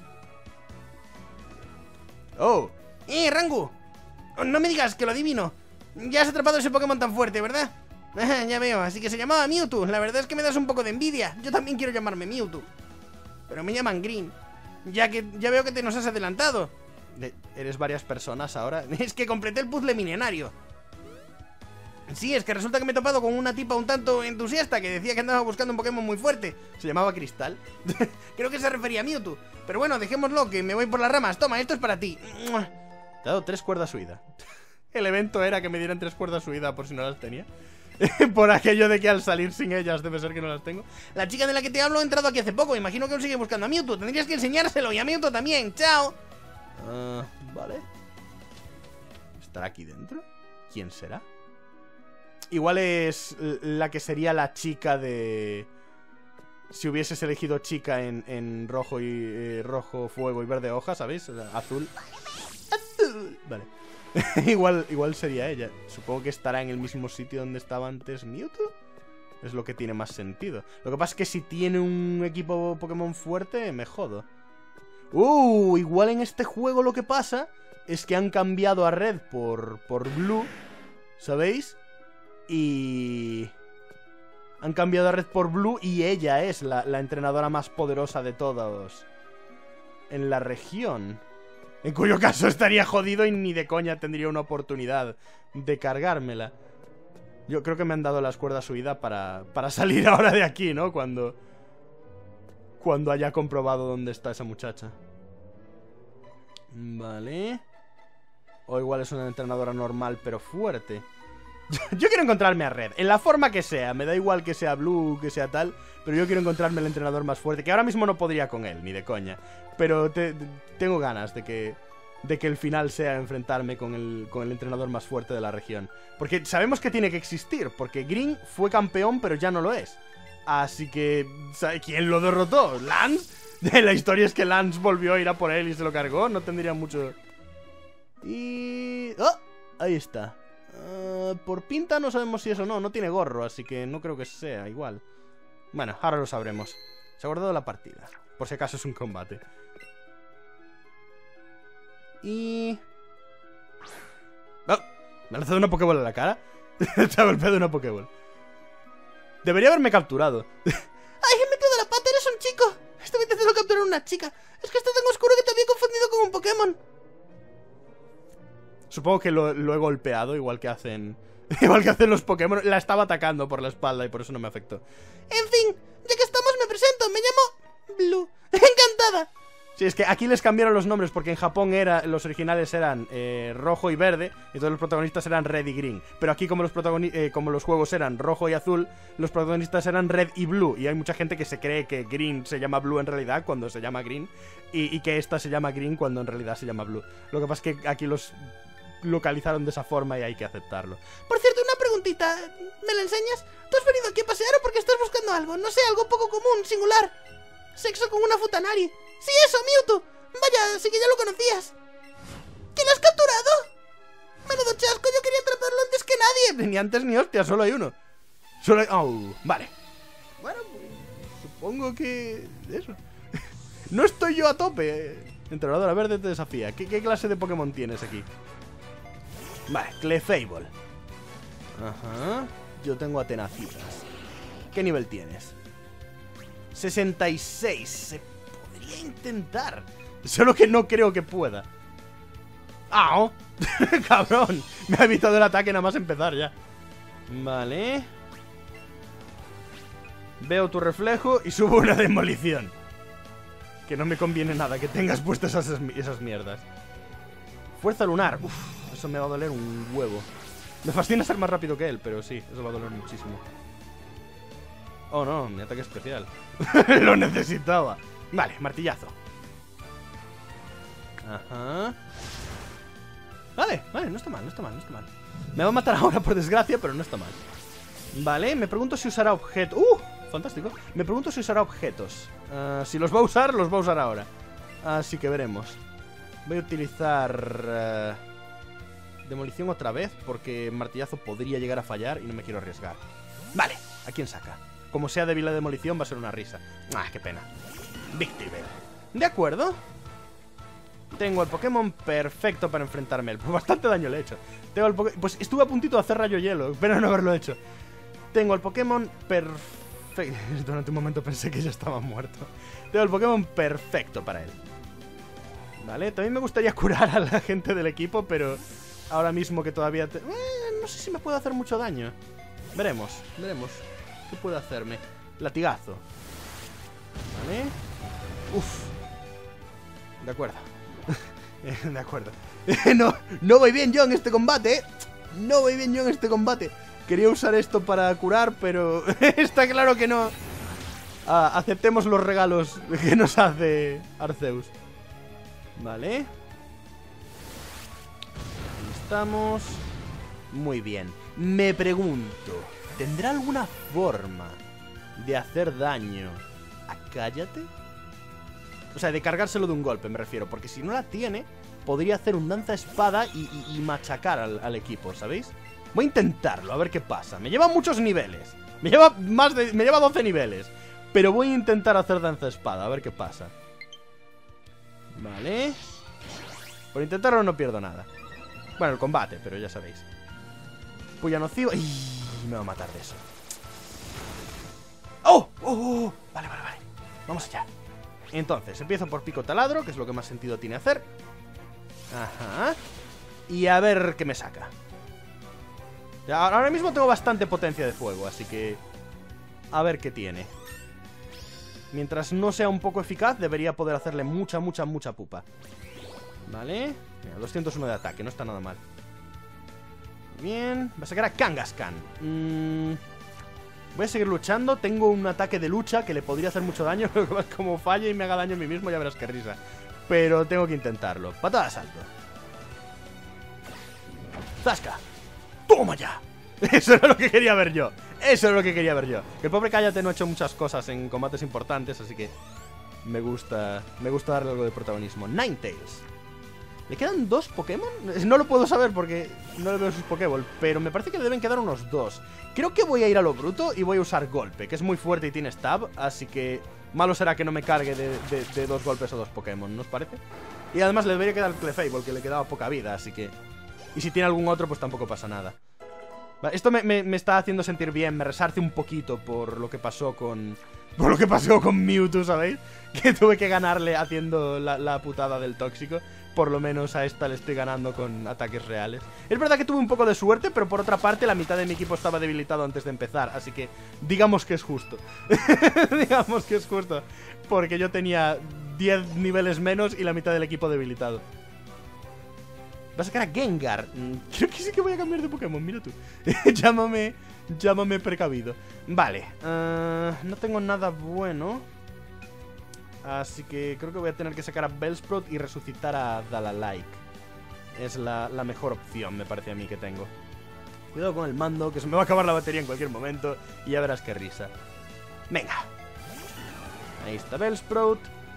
S1: ¡Oh!
S2: ¡Eh, Rangu! No me digas que lo adivino. Ya has atrapado ese Pokémon tan fuerte, ¿verdad? Ya veo, así que se llamaba Mewtwo. La verdad es que me das un poco de envidia. Yo también quiero llamarme Mewtwo, pero me llaman Green. Ya que ya veo que te nos has adelantado.
S1: De, ¿Eres varias personas ahora?
S2: Es que completé el puzzle milenario. Sí, es que resulta que me he topado con una tipa un tanto entusiasta que decía que andaba buscando un Pokémon muy fuerte.
S1: ¿Se llamaba Cristal?
S2: Creo que se refería a Mewtwo. Pero bueno, dejémoslo, que me voy por las ramas. Toma, esto es para ti.
S1: Te he dado tres cuerdas huida. El evento era que me dieran tres cuerdas huida por si no las tenía. Por aquello de que al salir sin ellas debe ser que no las tengo. La chica de la que te hablo ha entrado aquí hace poco. Imagino que aún sigue buscando a Mewtwo. Tendrías que enseñárselo y a Mewtwo también. Chao. Uh, vale. ¿Estará aquí dentro? ¿Quién será? Igual es la que sería la chica de... Si hubieses elegido chica en, en rojo y eh, rojo fuego y verde hoja, ¿sabéis? Azul. Azul. Vale. igual, igual sería ella. Supongo que estará en el mismo sitio donde estaba antes Mewtwo. Es lo que tiene más sentido. Lo que pasa es que si tiene un equipo Pokémon fuerte, me jodo. Uh, igual en este juego lo que pasa es que han cambiado a Red por, por Blue, ¿sabéis? Y... Han cambiado a Red por Blue y ella es la, la entrenadora más poderosa de todos en la región. En cuyo caso estaría jodido y ni de coña tendría una oportunidad de cargármela. Yo creo que me han dado las cuerdas subidas para, para salir ahora de aquí, ¿no? Cuando... Cuando haya comprobado dónde está esa muchacha. Vale. O igual es una entrenadora normal pero fuerte. Yo quiero encontrarme a Red, en la forma que sea. Me da igual que sea Blue, que sea tal, pero yo quiero encontrarme el entrenador más fuerte. Que ahora mismo no podría con él, ni de coña. Pero te, te, tengo ganas de que De que el final sea enfrentarme con el, con el entrenador más fuerte de la región. Porque sabemos que tiene que existir, porque Green fue campeón pero ya no lo es. Así que... ¿sabe quién lo derrotó? ¿Lance? La historia es que Lance volvió a ir a por él y se lo cargó. No tendría mucho... Y... ¡Oh! Ahí está. Uh, por pinta no sabemos si es o no. No tiene gorro, así que no creo que sea igual. Bueno, ahora lo sabremos. Se ha guardado la partida, por si acaso es un combate. Y... ¡Oh! ¿Me ha lanzado una Pokéball en la cara? Te ha golpeado una Pokéball. Debería haberme capturado.
S2: ¡Ay, he metido la pata! ¡Eres un chico! Estaba intentando capturar a una chica. Es que está tan oscuro que te había confundido con un Pokémon.
S1: Supongo que lo, lo he golpeado, igual que hacen... Igual que hacen los Pokémon. La estaba atacando por la espalda y por eso no me afectó.
S2: En fin, ya que estamos me presento. Me llamo... Blue. Encantada.
S1: Sí, es que aquí les cambiaron los nombres porque en Japón era, los originales eran eh, rojo y verde y todos los protagonistas eran red y green. Pero aquí como los, eh, como los juegos eran rojo y azul, los protagonistas eran red y blue. Y hay mucha gente que se cree que green se llama blue en realidad cuando se llama green y, y que esta se llama green cuando en realidad se llama blue. Lo que pasa es que aquí los localizaron de esa forma y hay que aceptarlo.
S2: Por cierto, una preguntita. ¿Me la enseñas? ¿Tú has venido aquí a pasear o porque estás buscando algo? No sé, algo poco común, singular. Sexo con una Futanari. ¡Sí, eso, Mewtwo! Vaya, así que ya lo conocías. ¿Quién lo has capturado? Menudo chasco, yo quería atraparlo antes que nadie.
S1: Ni antes ni hostia, solo hay uno. Solo hay... Oh, vale. Bueno, pues, supongo que... Eso. No estoy yo a tope. Entrenadora verde te desafía. ¿Qué, qué clase de Pokémon tienes aquí? Vale, Clefable. Ajá. Yo tengo a Tenacitas. ¿Qué nivel tienes? sesenta y seis. Se podría intentar. Solo que no creo que pueda. ¡Ah! ¡Cabrón! Me ha evitado el ataque nada más empezar ya. Vale. Veo tu reflejo y subo una demolición. Que no me conviene nada que tengas puestas esas, esas mierdas. Fuerza lunar. Uf, eso me va a doler un huevo. Me fascina ser más rápido que él, pero sí, eso va a doler muchísimo. Oh no, mi ataque especial. Lo necesitaba. Vale, martillazo. Ajá. Vale, vale, no está mal, no está mal, no está mal. Me va a matar ahora por desgracia, pero no está mal. Vale, me pregunto si usará objetos. ¡Uh! Fantástico. Me pregunto si usará objetos. uh, Si los va a usar, los va a usar ahora. Así que veremos. Voy a utilizar uh, demolición otra vez, porque martillazo podría llegar a fallar y no me quiero arriesgar. Vale, ¿a quién saca? Como sea débil la demolición va a ser una risa. Ah, qué pena. Victreebel. De acuerdo. Tengo el Pokémon perfecto para enfrentarme a él. Pues bastante daño le he hecho. Tengo el Poké... Pues estuve a puntito de hacer rayo hielo, pero no haberlo hecho. Tengo el Pokémon perfecto. Durante un momento pensé que ya estaba muerto. Tengo el Pokémon perfecto para él. Vale, también me gustaría curar a la gente del equipo, pero ahora mismo que todavía... Te... Eh, no sé si me puede hacer mucho daño. Veremos, veremos. ¿Qué puede hacerme? Latigazo. Vale. Uf. De acuerdo. De acuerdo. no, no voy bien yo en este combate, ¿eh? No voy bien yo en este combate. Quería usar esto para curar, pero está claro que no. Ah, aceptemos los regalos que nos hace Arceus. Vale. Ahí estamos. Muy bien. Me pregunto, ¿tendrá alguna forma de hacer daño a Cállate? O sea, de cargárselo de un golpe, me refiero. Porque si no la tiene, podría hacer un lanza espada y, y, y machacar al, al equipo, ¿sabéis? Voy a intentarlo, a ver qué pasa. Me lleva muchos niveles. Me lleva más de... Me lleva doce niveles. Pero voy a intentar hacer danza espada, a ver qué pasa. Vale. Por intentarlo no pierdo nada. Bueno, el combate, pero ya sabéis. Puya nociva. ¡Ih! Me va a matar de eso. ¡Oh! ¡Oh! ¡Oh! Vale, vale, vale. Vamos allá. Entonces, empiezo por pico taladro, que es lo que más sentido tiene hacer. Ajá. Y a ver qué me saca. Ya, ahora mismo tengo bastante potencia de fuego, así que... A ver qué tiene. Mientras no sea un poco eficaz, debería poder hacerle mucha, mucha, mucha pupa. Vale. Mira, doscientos uno de ataque, no está nada mal. Bien. Va a sacar a Kangaskhan. Mm, voy a seguir luchando. Tengo un ataque de lucha que le podría hacer mucho daño. Como falle y me haga daño a mí mismo, ya verás qué risa. Pero tengo que intentarlo. Patada de salto. ¡Zasca! ¡Toma ya! Eso era lo que quería ver yo. Eso era lo que quería ver yo. Que el pobre Cállate no ha hecho muchas cosas en combates importantes, así que me gusta me gusta darle algo de protagonismo. Ninetales. ¿Le quedan dos Pokémon? No lo puedo saber porque no le veo sus Pokéball, pero me parece que le deben quedar unos dos. Creo que voy a ir a lo bruto y voy a usar Golpe, que es muy fuerte y tiene Stab, así que malo será que no me cargue de, de, de dos golpes a dos Pokémon, ¿no os parece? Y además le debería quedar Clefable, que le quedaba poca vida, así que... Y si tiene algún otro, pues tampoco pasa nada. Esto me, me, me está haciendo sentir bien, me resarce un poquito por lo que pasó con... Por lo que pasó con Mewtwo, ¿sabéis? Que tuve que ganarle haciendo la, la putada del tóxico. Por lo menos a esta le estoy ganando con ataques reales. Es verdad que tuve un poco de suerte, pero por otra parte la mitad de mi equipo estaba debilitado antes de empezar. Así que digamos que es justo. Digamos que es justo. Porque yo tenía diez niveles menos y la mitad del equipo debilitado. Va a sacar a Gengar. Creo que sí que voy a cambiar de Pokémon, mira tú. Llámame, llámame precavido. Vale, uh, no tengo nada bueno. Así que creo que voy a tener que sacar a Bellsprout y resucitar a Dalalike. Es la, la mejor opción, me parece a mí, que tengo. Cuidado con el mando, que se me va a acabar la batería en cualquier momento. Y ya verás qué risa. Venga. Ahí está Bellsprout.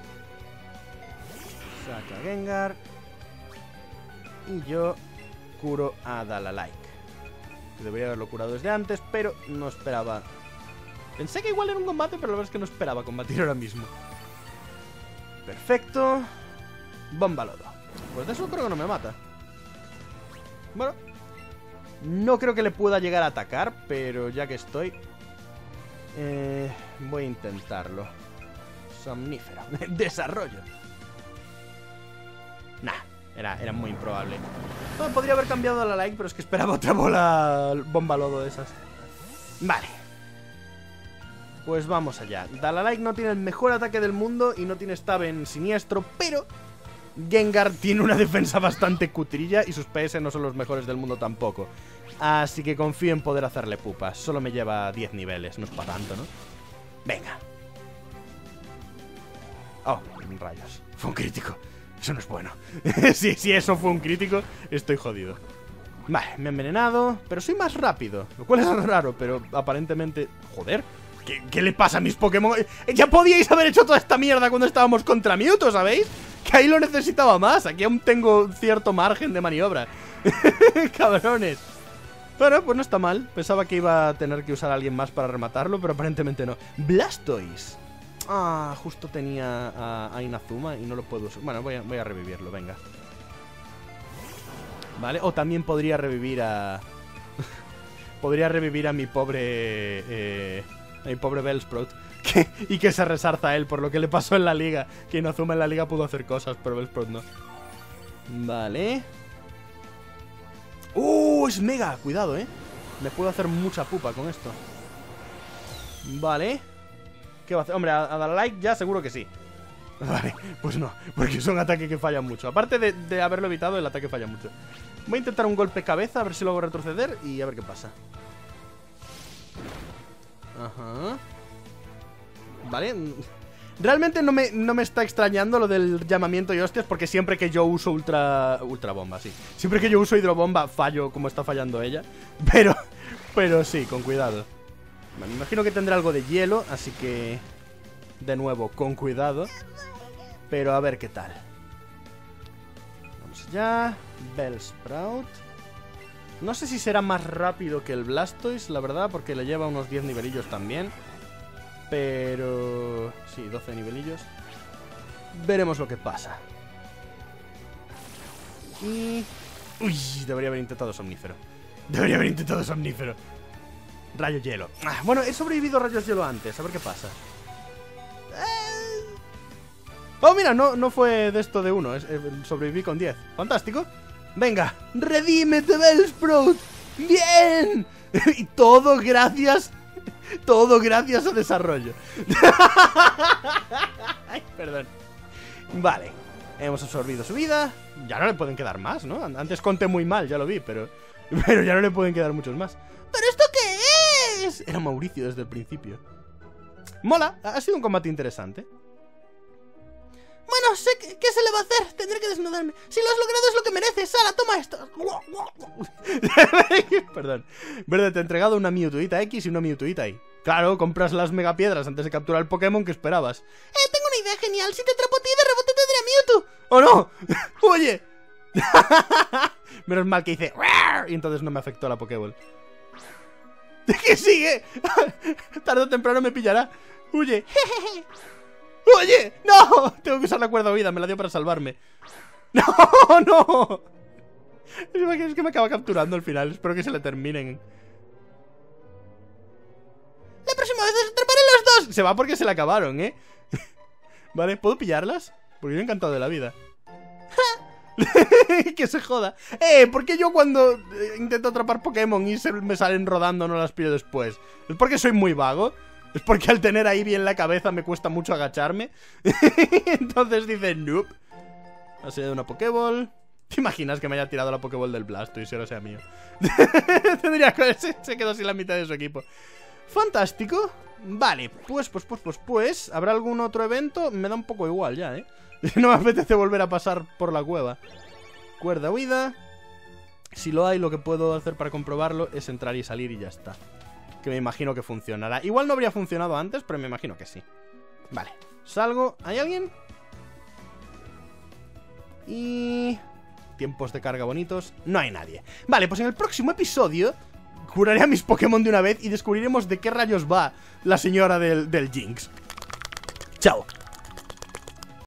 S1: Saca a Gengar. Y yo curo a Dalalike. Debería haberlo curado desde antes, pero no esperaba. Pensé que igual era un combate, pero la verdad es que no esperaba combatir ahora mismo. Perfecto. Bomba lodo. Pues de eso creo que no me mata. Bueno, no creo que le pueda llegar a atacar, pero ya que estoy, eh, voy a intentarlo. Somnífero. Desarrollo. Nah. Era, era muy improbable. Bueno, podría haber cambiado a la like, pero es que esperaba otra bola bomba lodo de esas. Vale. Pues vamos allá. Dalalike no tiene el mejor ataque del mundo y no stab en siniestro, pero Gengar tiene una defensa bastante cutrilla y sus P S no son los mejores del mundo tampoco. Así que confío en poder hacerle pupas. Solo me lleva diez niveles, no es para tanto, ¿no? Venga. Oh, rayos. Fue un crítico. Eso no es bueno. Si sí, sí, eso fue un crítico, estoy jodido. Vale, me he envenenado, pero soy más rápido, lo cual es raro, pero aparentemente... Joder, ¿qué, qué le pasa a mis Pokémon? Ya podíais haber hecho toda esta mierda cuando estábamos contra Mewtwo, ¿sabéis? Que ahí lo necesitaba más, aquí aún tengo cierto margen de maniobra. Cabrones. Bueno, pues no está mal. Pensaba que iba a tener que usar a alguien más para rematarlo, pero aparentemente no. Blastoise. Ah, justo tenía a, a Inazuma y no lo puedo usar. Bueno, voy a, voy a revivirlo, venga. Vale, o también podría revivir a... podría revivir a mi pobre... Eh, a mi pobre Bellsprout. Que, y que se resarza a él por lo que le pasó en la liga. Que Inazuma en la liga pudo hacer cosas, pero Bellsprout no. Vale. ¡Uh! Es mega, cuidado, eh. Me puedo hacer mucha pupa con esto. Vale. ¿Qué va a hacer? Hombre, a, a dar like ya seguro que sí. Vale, pues no, porque es un ataque que falla mucho. Aparte de, de haberlo evitado, el ataque falla mucho. Voy a intentar un golpe cabeza, a ver si lo hago retroceder y a ver qué pasa. Ajá. Vale. Realmente no me, no me está extrañando lo del llamamiento y hostias, porque siempre que yo uso ultra... Ultra bomba, sí. Siempre que yo uso hidrobomba fallo como está fallando ella. Pero... Pero sí, con cuidado. Me imagino que tendrá algo de hielo, así que... De nuevo, con cuidado. Pero a ver qué tal. Vamos allá. Bellsprout. No sé si será más rápido que el Blastoise, la verdad, porque le lleva unos diez nivelillos también. Pero... Sí, doce nivelillos. Veremos lo que pasa. Y... Uy, debería haber intentado somnífero. Debería haber intentado somnífero. Rayo hielo. Ah, bueno, he sobrevivido a rayos hielo antes. A ver qué pasa. Eh... Oh, mira, no, no fue de esto de uno. Es, eh, sobreviví con diez. Fantástico. Venga, redímete, Bellsprout. Bien. Y todo gracias... Todo gracias a desarrollo. Ay, perdón. Vale. Hemos absorbido su vida. Ya no le pueden quedar más, ¿no? Antes conté muy mal, ya lo vi, pero... Pero ya no le pueden quedar muchos más.
S2: ¿Pero esto qué es?
S1: Era Mauricio desde el principio. Mola, ha sido un combate interesante.
S2: Bueno, sé que, ¿qué se le va a hacer? Tendré que desnudarme. Si lo has logrado es lo que mereces. Sara, toma esto.
S1: Perdón. Verde, te he entregado una Mewtwoita X y una Mewtwoita Y. Claro, compras las megapiedras antes de capturar el Pokémon que esperabas.
S2: Eh, tengo una idea genial. Si te atrapo a ti, de rebote tendré a Mewtwo.
S1: ¡Oh, no! ¡Oye! Menos mal que hice... Y entonces no me afectó la Pokéball. ¿Qué sigue? Tarde o temprano me pillará. ¡Huye! ¡Oye! ¡No! Tengo que usar la cuerda huida, me la dio para salvarme. ¡No! ¡No! Es que me acaba capturando al final. Espero que se le terminen.
S2: La próxima vez os atraparé los dos.
S1: Se va porque se le acabaron, ¿eh? Vale, ¿puedo pillarlas? Porque yo encantado de la vida. Que se joda. Eh, ¿por qué yo cuando intento atrapar Pokémon y se me salen rodando no las pillo después? ¿Es porque soy muy vago? ¿Es porque al tener ahí bien la cabeza me cuesta mucho agacharme? Entonces dice, nope. Ha sido una Pokéball. ¿Te imaginas que me haya tirado la Pokéball del Blastoise y ahora sea mío? Tendría que se, se quedó sin la mitad de su equipo. Fantástico. Vale, pues, pues, pues, pues, pues ¿habrá algún otro evento? Me da un poco igual ya, ¿eh? No me apetece volver a pasar por la cueva. Cuerda huida. Si lo hay, lo que puedo hacer para comprobarlo es entrar y salir y ya está. Que me imagino que funcionará. Igual no habría funcionado antes, pero me imagino que sí. Vale, salgo. ¿Hay alguien? Y... tiempos de carga bonitos. No hay nadie. Vale, pues en el próximo episodio curaré a mis Pokémon de una vez y descubriremos de qué rayos va la señora del, del Jinx. Chao.